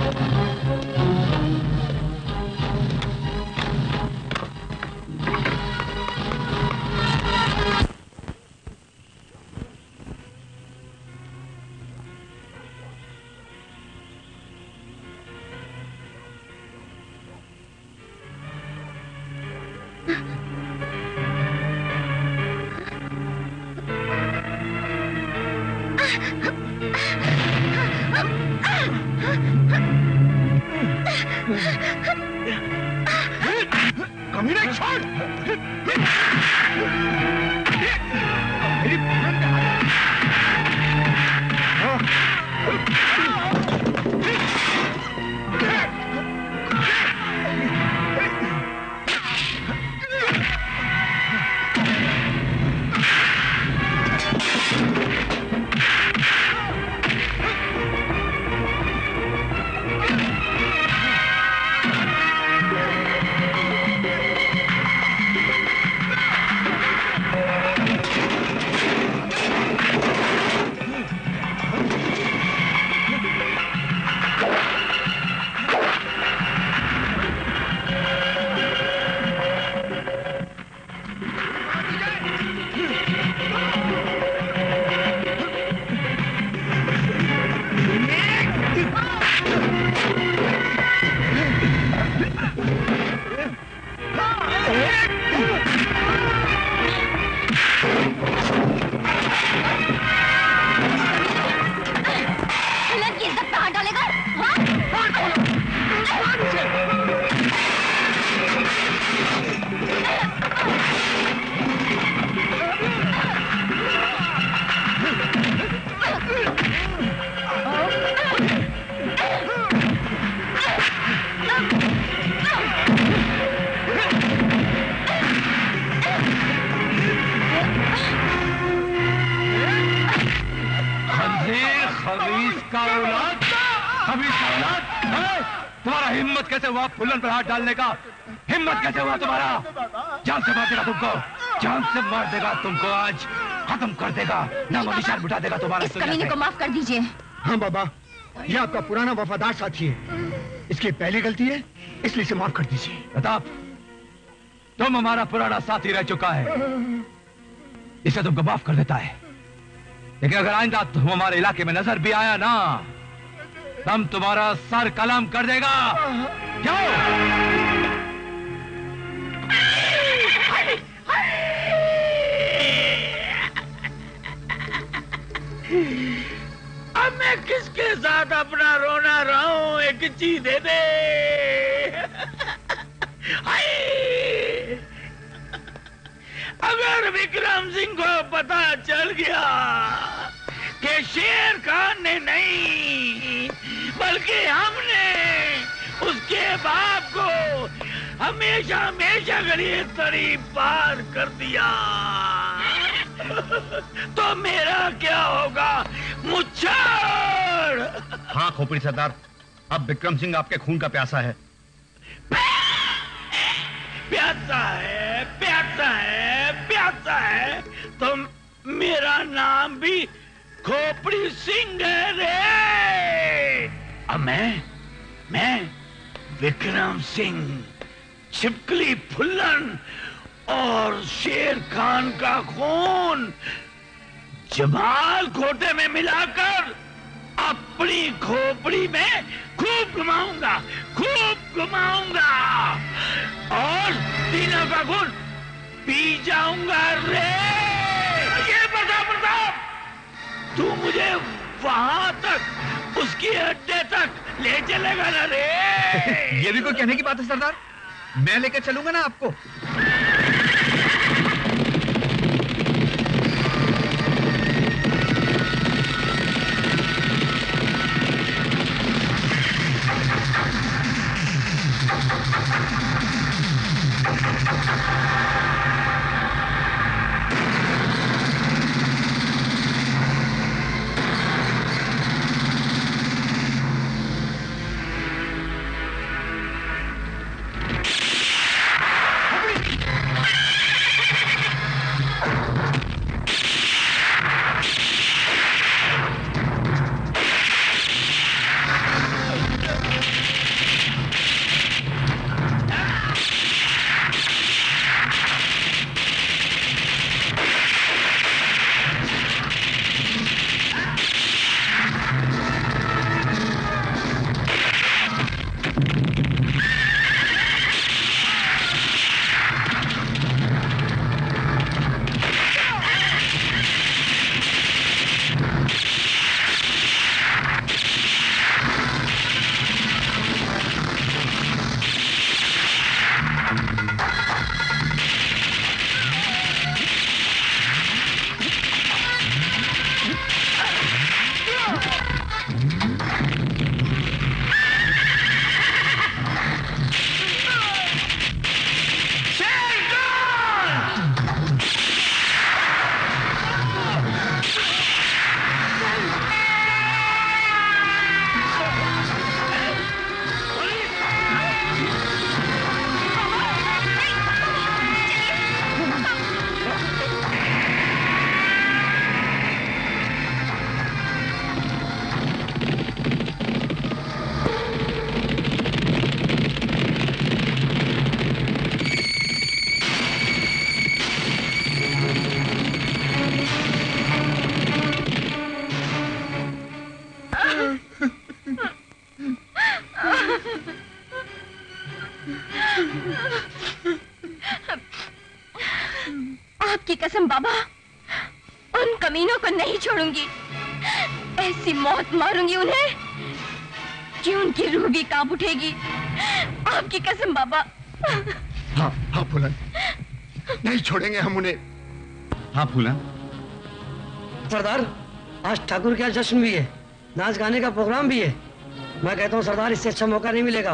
कमीने छोड़! मेरी बहन का फुलन पर हाथ डालने का हिम्मत कैसे हुआ तुम्हारा? जान से मार देगा तुमको, जान से मार देगा तुमको, आज खत्म कर देगा, नाम निशान मिटा देगा तुम्हारा। इस कमीने को माफ कर दीजिए। हाँ बाबा, ये आपका पुराना वफादार साथी है, इसकी पहली गलती है, इसलिए इसे माफ कर दीजिए। प्रताप, तुम हमारा पुराना साथी रह चुका है, इसे तुमको माफ कर देता है, लेकिन अगर आइंदा तुम हमारे इलाके में नजर भी आया ना, हम तुम्हारा सर कलम कर देगा। जाओ। अब मैं किसके साथ अपना रोना रहूं? एक चीज दे दे। अगर विक्रम सिंह को पता चल गया कि शेर खान ने नहीं बल्कि हमने उसके बाप को हमेशा हमेशा गली तरी पार कर दिया, तो मेरा क्या होगा? मुच्छर। हाँ खोपड़ी सरदार, अब विक्रम सिंह आपके खून का प्यासा है। प्यासा है, प्यासा है, प्यासा है, तो मेरा नाम भी खोपड़ी सिंह है रे। अब मैं मैं विक्रम सिंह, छिपकली फुल्लन और शेर खान का खून जमाल खोटे में मिलाकर अपनी खोपड़ी में खूब घुमाऊंगा, खूब घुमाऊंगा और तीनों का खून पी जाऊंगा रे। ये बता प्रताप, तू मुझे वहां तक, उसकी अड्डे तक ले चलेगा ना रे? ये भी कोई कहने की बात है सरदार, मैं लेकर चलूंगा ना आपको। आपकी कसम बाबा, उन कमीनों को नहीं छोड़ूंगी। ऐसी मौत मारूंगी उन्हें कि उनकी रूह भी कांप उठेगी। आपकी कसम बाबा। हाँ हाँ फूलन, नहीं छोड़ेंगे हम उन्हें। हाँ फूलन। सरदार, आज ठाकुर के यहाँ जश्न भी है, नाच गाने का प्रोग्राम भी है। मैं कहता हूँ सरदार, इससे अच्छा मौका नहीं मिलेगा।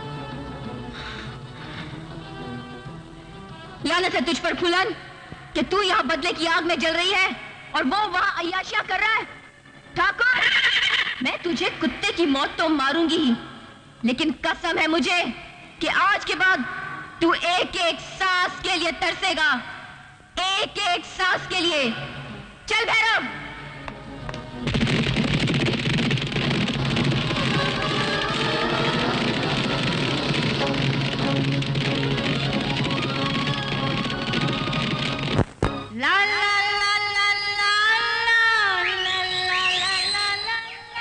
लानत है तुझ पर फूलन कि तू यहाँ बदले की आग में जल रही है और वो वहाँ अय्याशियां कर रहा है। ठाकुर, मैं तुझे कुत्ते की मौत तो मारूंगी ही, लेकिन कसम है मुझे कि आज के बाद तू एक एक सांस के लिए तरसेगा, एक एक सांस के लिए। चल भैरव। ला ला ला ला ला ला ला ला ला ला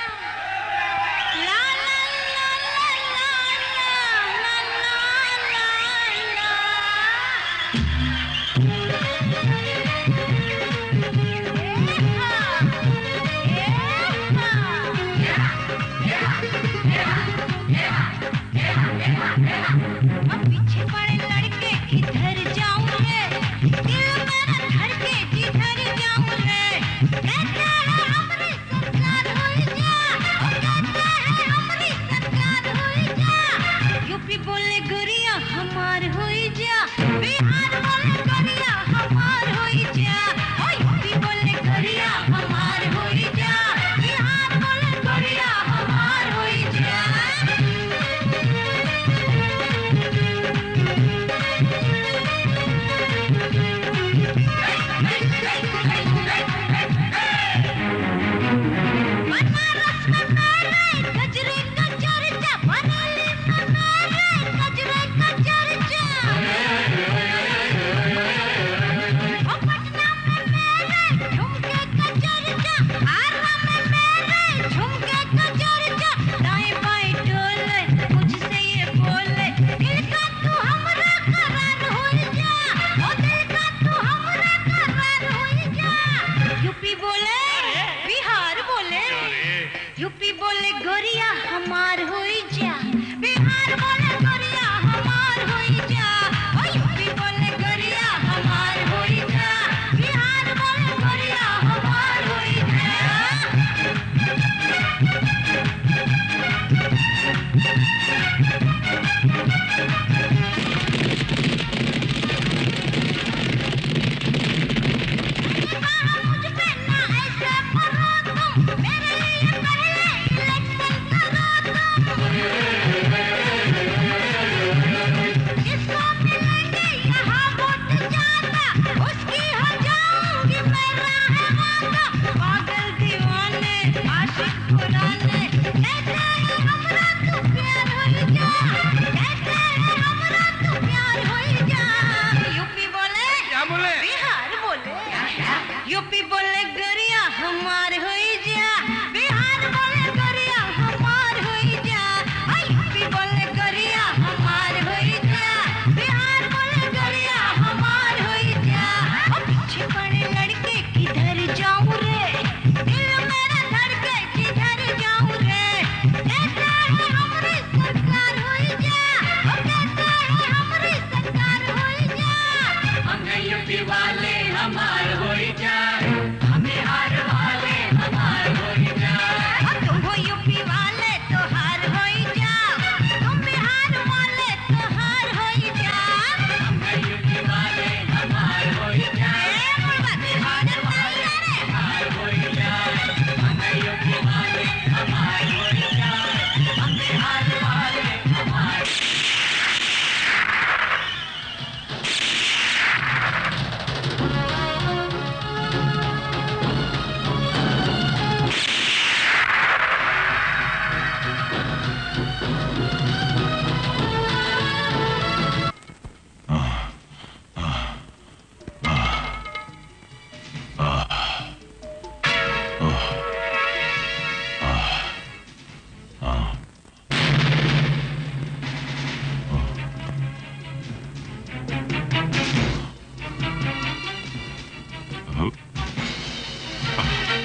पीछे पड़े लड़के किधर जाऊं रे, दिल मेरा धड़के जिधर जाऊं रे। कहते हैं हमारी सरकार हुई जा, कहते हैं हमारी सरकार हुई जा। यूपी बोले गुरिया हमार हुई जा, बिहार बोले गुरिया हमार हुई जा। ओ यूपी बोले गुरिया हमार हुई जा, बिहार बोले गुरिया हमार हुई जा। बनारस में मेरे गजरे का चर्चा, बरेली में मेरे गजरे का चर्चा। ओ पटना में मेरे झुमके का चर्चा, आरा में मेरे झुमके का चर्चा। दाएं बाएं डोले मुझसे ये बोले, दिल का तू हमरा करार हुई जा, ओ दिल का तू हमरा करार हुई जा। यूपी बोले बिहार बोले, यूपी बोले गोरिया हमार हुई जा, बिहार बोले गोरिया हमार हुई जा। ओ यूपी बोले गोरिया हमार हुई जा, बिहार बोले गोरिया हमार हुई जा। मुझ पे ना ऐसे मरो तुम, मेरे लिए पहले इलेक्शन करो तुम। जिसको मिलेंगे यहाँ वोट ज्यादा, उसकी हो जाऊंगी मैं रहवादा। पागल दीवाने आशिक पुराने, कहते हैं हमरा तू प्यार हुई जा, कहते हैं हमरा तू प्यार हुई जा। यूपी बोले क्या बोले, बिहार बोले, यूपी बोले गरिया हमार हुई जा,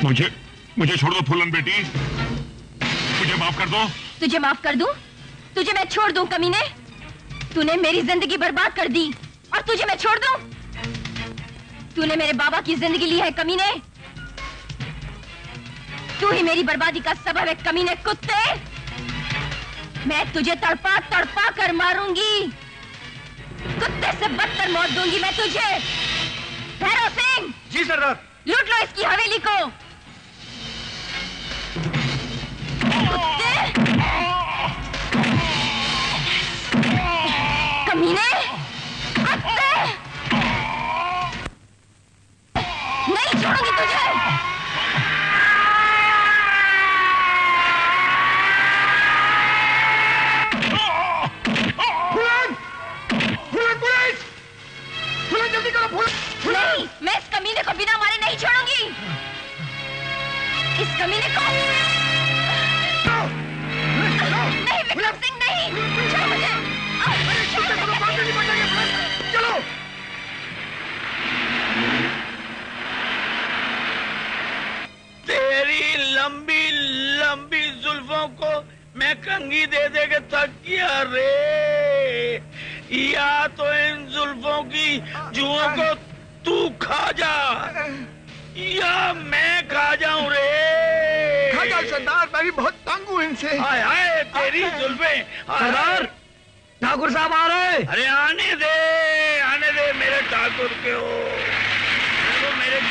मुझे मुझे छोड़ दो फूलन बेटी, मुझे माफ कर दो। तुझे माफ कर दूं? तुझे मैं छोड़ दूं कमीने? तूने मेरी जिंदगी बर्बाद कर दी और तुझे मैं छोड़ दूं? तूने मेरे बाबा की जिंदगी ली है कमीने। तू ही मेरी बर्बादी का सबब है कमीने कुत्ते। मैं तुझे तड़पा तड़पा कर मारूंगी, कुत्ते से बदतर मौत दूंगी मैं तुझे। भैरव सिंह। जी सरदार। लूट लो इसकी हवेली को। कुत्ते, कमीने, कुत्ते, नहीं छोड़ूंगी तुझे। फूलन! फूलन पुलिस! फूलन जल्दी करो फूलन! नहीं, मैं इस कमीने को बिना मारे नहीं छोड़ूंगी। इस कमीने को नहीं, विक्रम सिंह नहीं, छोड़ मुझे। चलो। तेरी लंबी लंबी जुल्फों को मैं कंघी दे दे के थक गया रे। या तो इन जुल्फों की जुओं को तू खा जा या मैं खा जाऊं रे। खा जा सरदार, मैं भी बहुत तंग हूँ इनसे। हाय हाय तेरी जुल्फें। सरदार, ठाकुर साहब आ रहे। अरे आने दे, आने दे मेरे ठाकुर के हो। देखो मेरे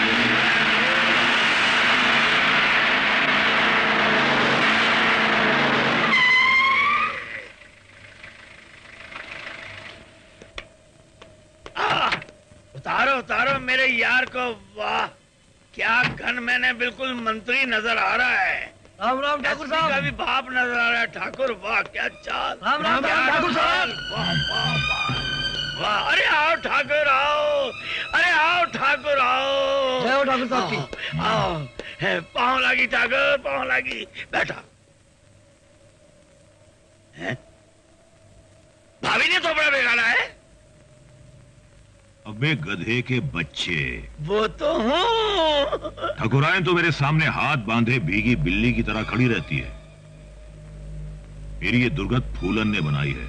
उतारो उतारो मेरे यार को। वाह क्या गन मैंने बिल्कुल मंत्री नजर आ रहा है। राम राम ठाकुर साहब। का भी बाप नजर आ रहा है ठाकुर। वाह क्या चाल। राम राम ठाकुर साहब। वाह वाह वाह वाह। अरे आओ ठाकुर आओ, अरे आओ ठाकुर आओ। जय हो ठाकुर साहब की। आओ, पाँव लागी ठाकुर, पाँव लागी। बैठा। भाभी ने थोपड़ा बिगाड़ा है। अबे गधे के बच्चे, वो तो हूँ। ठकुराइन तो मेरे सामने हाथ बांधे भीगी बिल्ली की तरह खड़ी रहती है। मेरी ये दुर्गत फूलन ने बनाई है,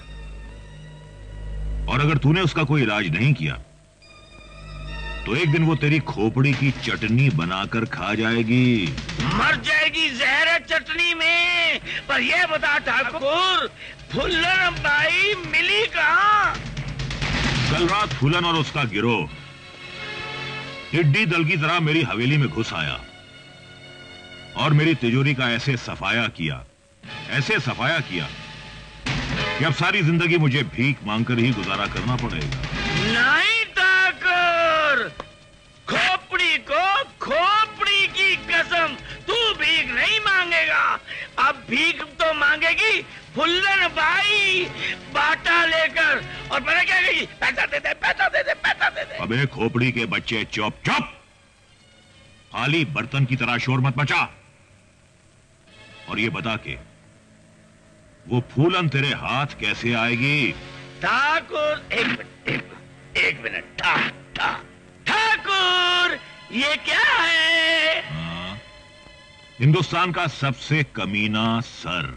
और अगर तूने उसका कोई इलाज नहीं किया तो एक दिन वो तेरी खोपड़ी की चटनी बनाकर खा जाएगी। मर जाएगी जहर है चटनी में। पर ये बता ठाकुर, फूलन बाई मिली कहाँ? कल रात फूलन और उसका गिरोह टिड्डी दल की तरह मेरी हवेली में घुस आया और मेरी तिजोरी का ऐसे सफाया किया, ऐसे सफाया किया कि अब सारी जिंदगी मुझे भीख मांगकर ही गुजारा करना पड़ेगा। नहीं ठाकुर, खोपड़ी को खोपड़ी की कसम, तू भीख नहीं मांगेगा। अब भीख तो मांगेगी फुल्लन बाई बाटा लेकर। और मैंने क्या कही? पैसा दे दे, पैसा दे दे, पैसा दे दे। अबे खोपड़ी के बच्चे चुप चुप, खाली बर्तन की तरह शोर मत मचा। और ये बता के वो फूलन तेरे हाथ कैसे आएगी? ठाकुर एक मिनट, एक मिनट, एक मिनट। ठा ठा ठाकुर ये क्या है? हाँ, हिंदुस्तान का सबसे कमीना सर।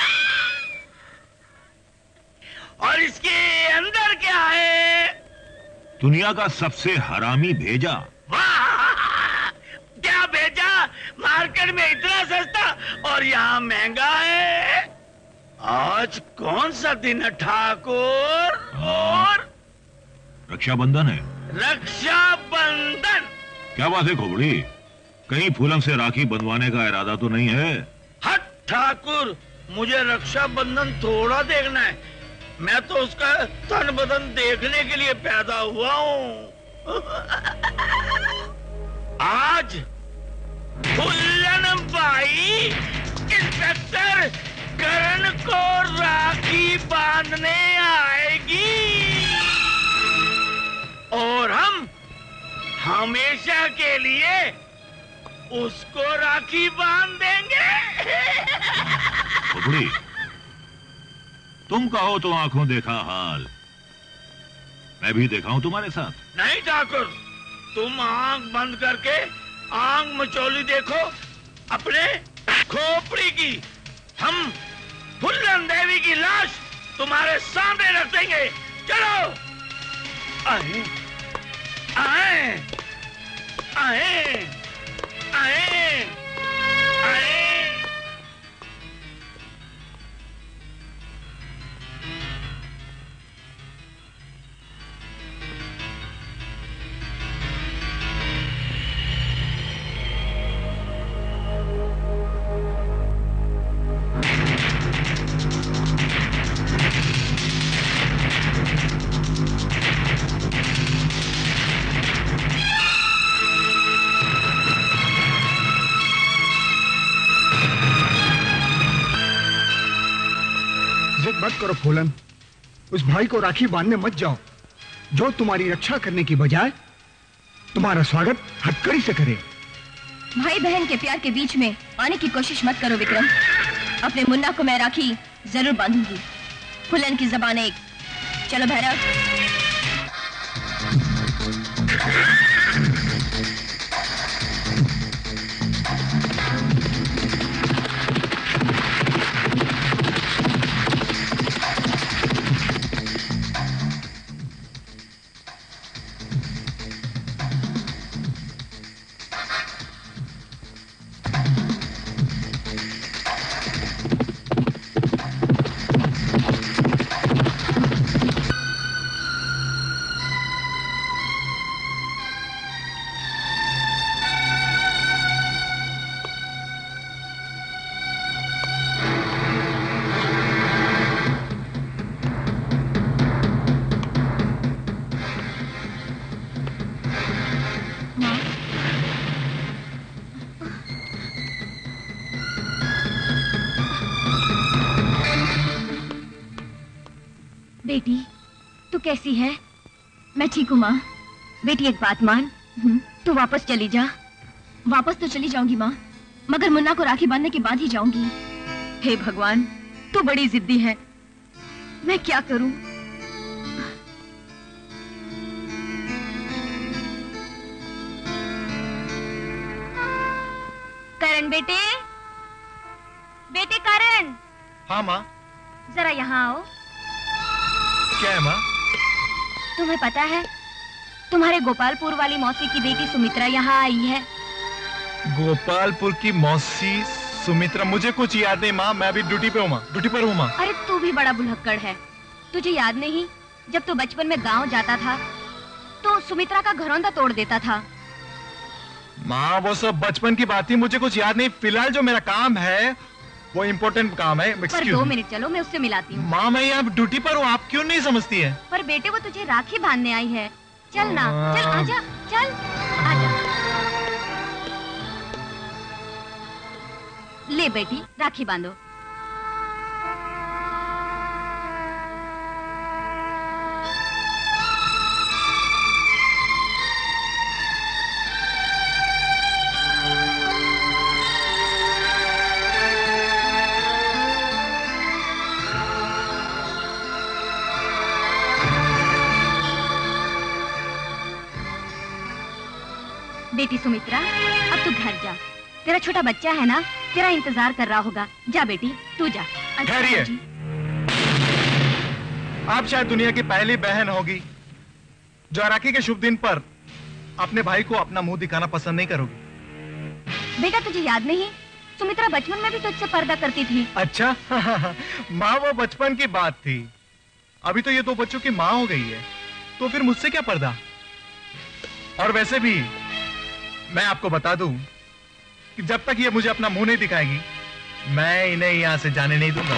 और इसके अंदर क्या है? दुनिया का सबसे हरामी भेजा। वाह क्या भेजा? मार्केट में इतना सस्ता और यहाँ महंगा है। आज कौन सा दिन है ठाकुर? और रक्षाबंधन है। रक्षाबंधन? क्या बात है खोपड़ी, कहीं फूलन से राखी बंधवाने का इरादा तो नहीं है? हट ठाकुर, मुझे रक्षाबंधन थोड़ा देखना है। मैं तो उसका तन बदन देखने के लिए पैदा हुआ हूँ। आज फुल्लन बाई इंस्पेक्टर करण को राखी बांधने आएगी और हम हमेशा के लिए उसको राखी बांध देंगे। खोपड़ी, तुम कहो तो आंखों देखा हाल, मैं भी देखा हूं तुम्हारे साथ। नहीं ठाकुर, तुम आंख बंद करके आंख मचौली देखो अपने खोपड़ी की। हम फुल्लन देवी की लाश तुम्हारे सामने रख देंगे। चलो। आए आए आए आए आए। मत करो फूलन, उस भाई को राखी बांधने मत जाओ जो तुम्हारी रक्षा करने की बजाय तुम्हारा स्वागत हथकड़ी से करे। भाई बहन के प्यार के बीच में आने की कोशिश मत करो विक्रम। अपने मुन्ना को मैं राखी जरूर बांधूंगी। फूलन की जबान एक। चलो भैरव। बेटी तू कैसी है? मैं ठीक हूँ माँ। बेटी एक बात मान, तू वापस चली जा। वापस तो चली जाऊंगी माँ, मगर मुन्ना को राखी बांधने के बाद ही जाऊंगी। हे भगवान, तू बड़ी जिद्दी है, मैं क्या करूं? करण बेटे, बेटे करण। हाँ माँ। जरा यहाँ आओ। क्या है माँ? तुम्हें पता है तुम्हारे गोपालपुर वाली मौसी की बेटी सुमित्रा यहाँ आई है। गोपालपुर की मौसी सुमित्रा? मुझे कुछ याद नहीं माँ, मैं अभी ड्यूटी पे हूँ माँ, ड्यूटी पर हूँ माँ। अरे तू भी बड़ा बुलहक्कड़ है। तुझे याद नहीं जब तू बचपन में गांव जाता था तो सुमित्रा का घरौंदा तोड़ देता था? माँ वो सब बचपन की बात थी, मुझे कुछ याद नहीं। फिलहाल जो मेरा काम है वो इम्पोर्टेंट काम है। पर दो मिनट चलो, मैं उससे मिलाती हूँ। माँ मैं यहाँ ड्यूटी पर हूँ, आप क्यों नहीं समझती है? पर बेटे वो तुझे राखी बांधने आई है। चल ना, चल आजा, चल आजा। ले बेटी राखी बांधो। बेटी सुमित्रा अब तू घर जा, तेरा छोटा बच्चा है ना, तेरा इंतजार कर रहा होगा। जा बेटी तू जा। ठहरिए, आप शायद दुनिया की पहली बहन होगी जो राखी के शुभ दिन पर अपने भाई को अपना मुंह दिखाना पसंद नहीं करोगी। बेटा तुझे याद नहीं सुमित्रा बचपन में भी तुझसे पर्दा करती थी? अच्छा माँ वो बचपन की बात थी, अभी तो ये दो बच्चों की माँ हो गई है, तो फिर मुझसे क्या पर्दा। और वैसे भी मैं आपको बता दूं कि जब तक ये मुझे अपना मुंह नहीं दिखाएगी मैं इन्हें यहाँ से जाने नहीं दूंगा।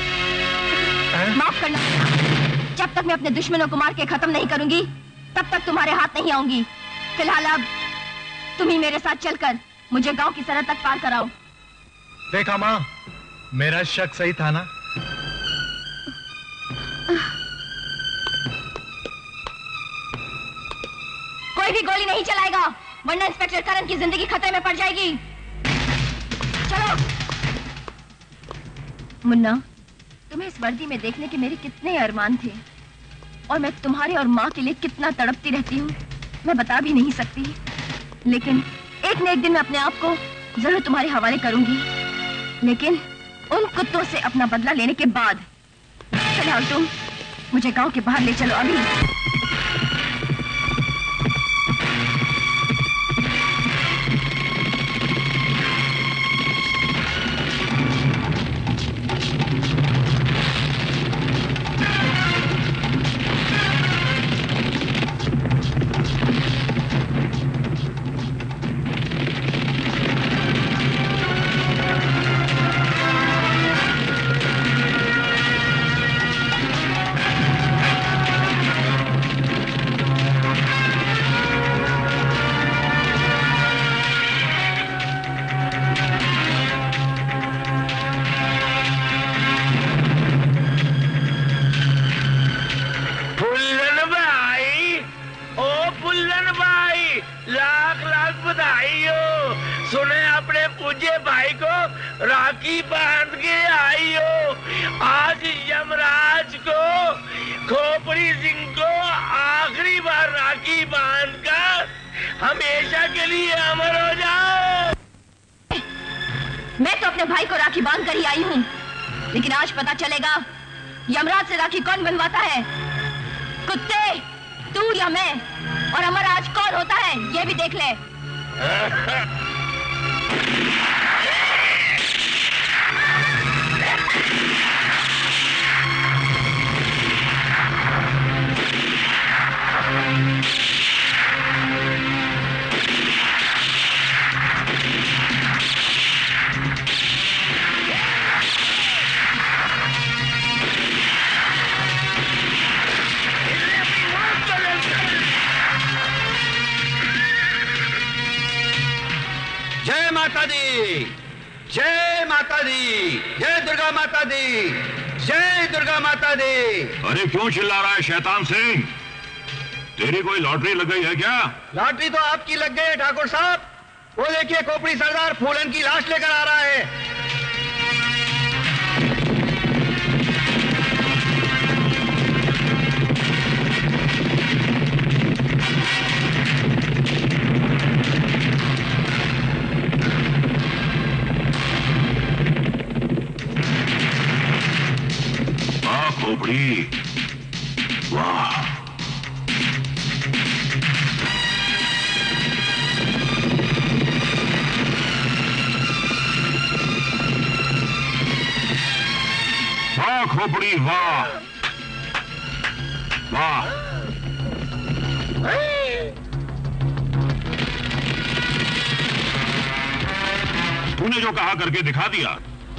माफ करना, जब तक मैं अपने दुश्मनों को मार के खत्म नहीं करूंगी तब तक तुम्हारे हाथ नहीं आऊंगी। फिलहाल अब तुम ही मेरे साथ चलकर मुझे गांव की सरहद तक पार कराओ। देखा माँ, मेरा शक सही था ना? कोई भी गोली नहीं चलाएगा वरना इंस्पेक्टर करण की जिंदगी खतरे में पड़ जाएगी। चलो। मुन्ना, तुम्हें इस वर्दी में देखने के मेरे कितने अरमान थे और मैं तुम्हारे और माँ के लिए कितना तड़पती रहती हूँ मैं बता भी नहीं सकती। लेकिन एक न एक दिन मैं अपने आप को जरूर तुम्हारे हवाले करूंगी, लेकिन उन कुत्तों से अपना बदला लेने के बाद। फिलहाल तुम मुझे गांव के बाहर ले चलो अभी। राखी बांध के आई हो। आज यमराज को, खोपड़ी सिंह को आखिरी बार राखी बांध कर हमेशा के लिए अमर हो जाओ। मैं तो अपने भाई को राखी बांध कर ही आई हूँ, लेकिन आज पता चलेगा यमराज से राखी कौन बनवाता है। कुत्ते, तू या मैं, और अमर आज कौन होता है ये भी देख ले। जय माता दी, जय माता दी, जय दुर्गा माता दी, जय दुर्गा माता दी। अरे क्यों चिल्ला रहा है शैतान सिंह? तेरी कोई लॉटरी लग गई है क्या? लॉटरी तो आपकी लग गई है ठाकुर साहब। वो देखिए खोपड़ी सरदार फूलन की लाश लेकर आ रहा है। खोपड़ी, वाह। वाह खोपड़ी, वाह वाह। तूने जो कहा करके दिखा दिया।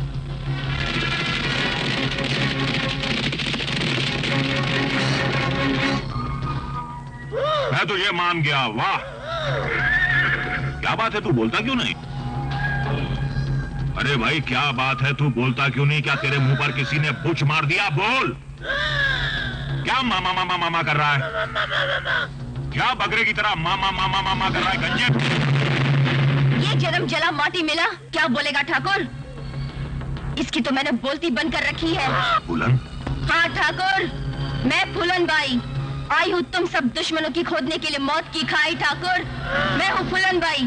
मैं तो ये मान गया। वाह, क्या बात है, तू बोलता क्यों नहीं? अरे भाई क्या बात है, तू बोलता क्यों नहीं? क्या तेरे मुंह पर किसी ने बुच मार दिया? बोल, क्या मामा मामा मामा कर रहा है? क्या बकरे की तरह मामा मामा मामा कर रहा है? गंजे, ये जन्म जला माटी मिला, क्या बोलेगा ठाकुर? इसकी तो मैंने बोलती बंद कर रखी है। फूलन? हाँ ठाकुर, मैं फूलन बाई आई हूँ तुम सब दुश्मनों की खोदने के लिए मौत की खाई। ठाकुर, मैं हूँ फूलन बाई।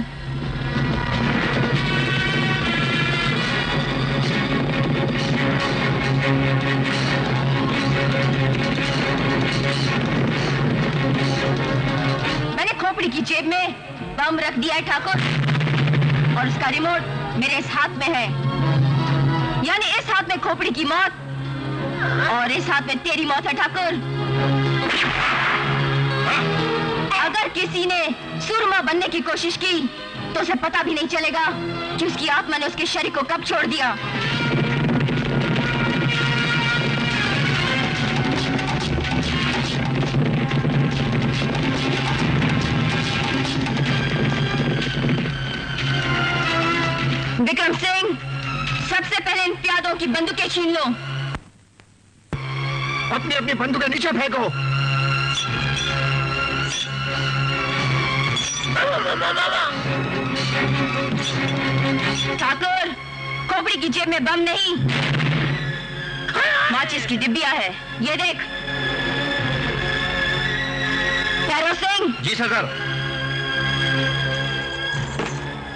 मैंने खोपड़ी की जेब में बम रख दिया है ठाकुर, और उसका रिमोट मेरे इस हाथ में है। यानी इस हाथ में खोपड़ी की मौत और इस हाथ में तेरी मौत है ठाकुर। अगर किसी ने सुरमा बनने की कोशिश की तो उसे पता भी नहीं चलेगा कि उसकी आत्मा ने उसके शरीर को कब छोड़ दिया। विक्रम सिंह, सबसे पहले इन प्यादों की बंदूकें छीन लो। अपनी अपनी बंदूकें नीचे फेंको। ठाकुर, खोपड़ी की जेब में बम नहीं, माचिस की डिब्बिया है, ये देख। भैरव सिंह। जी सरदार।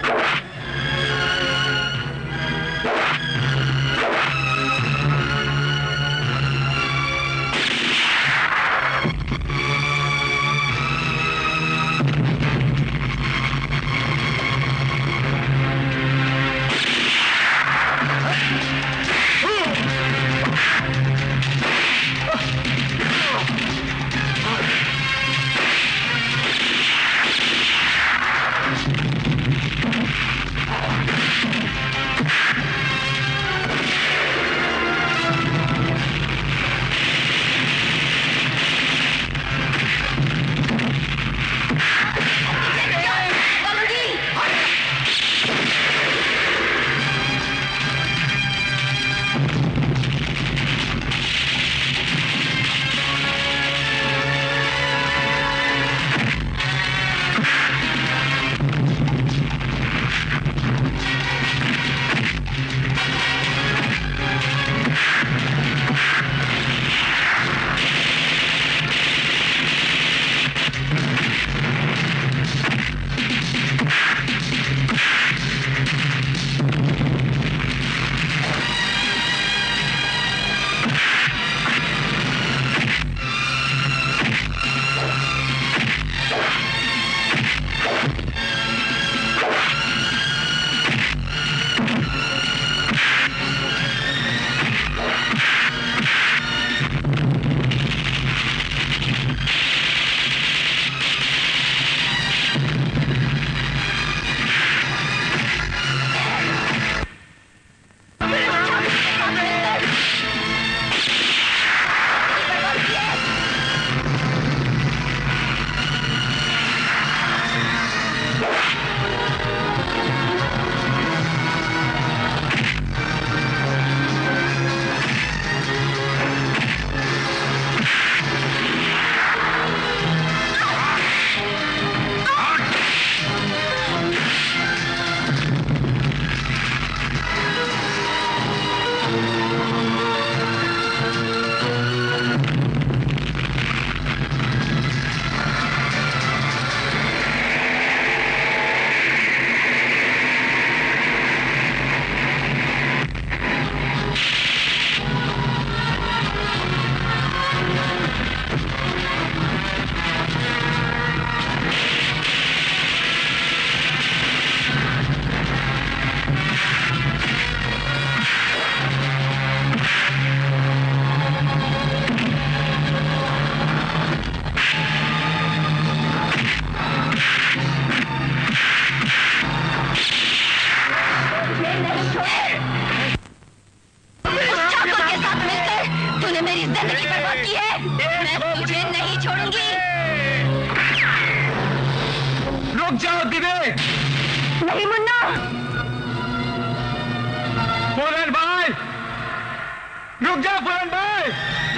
नहीं मुन्ना। फुलन भाई, रुक जा फुलन भाई।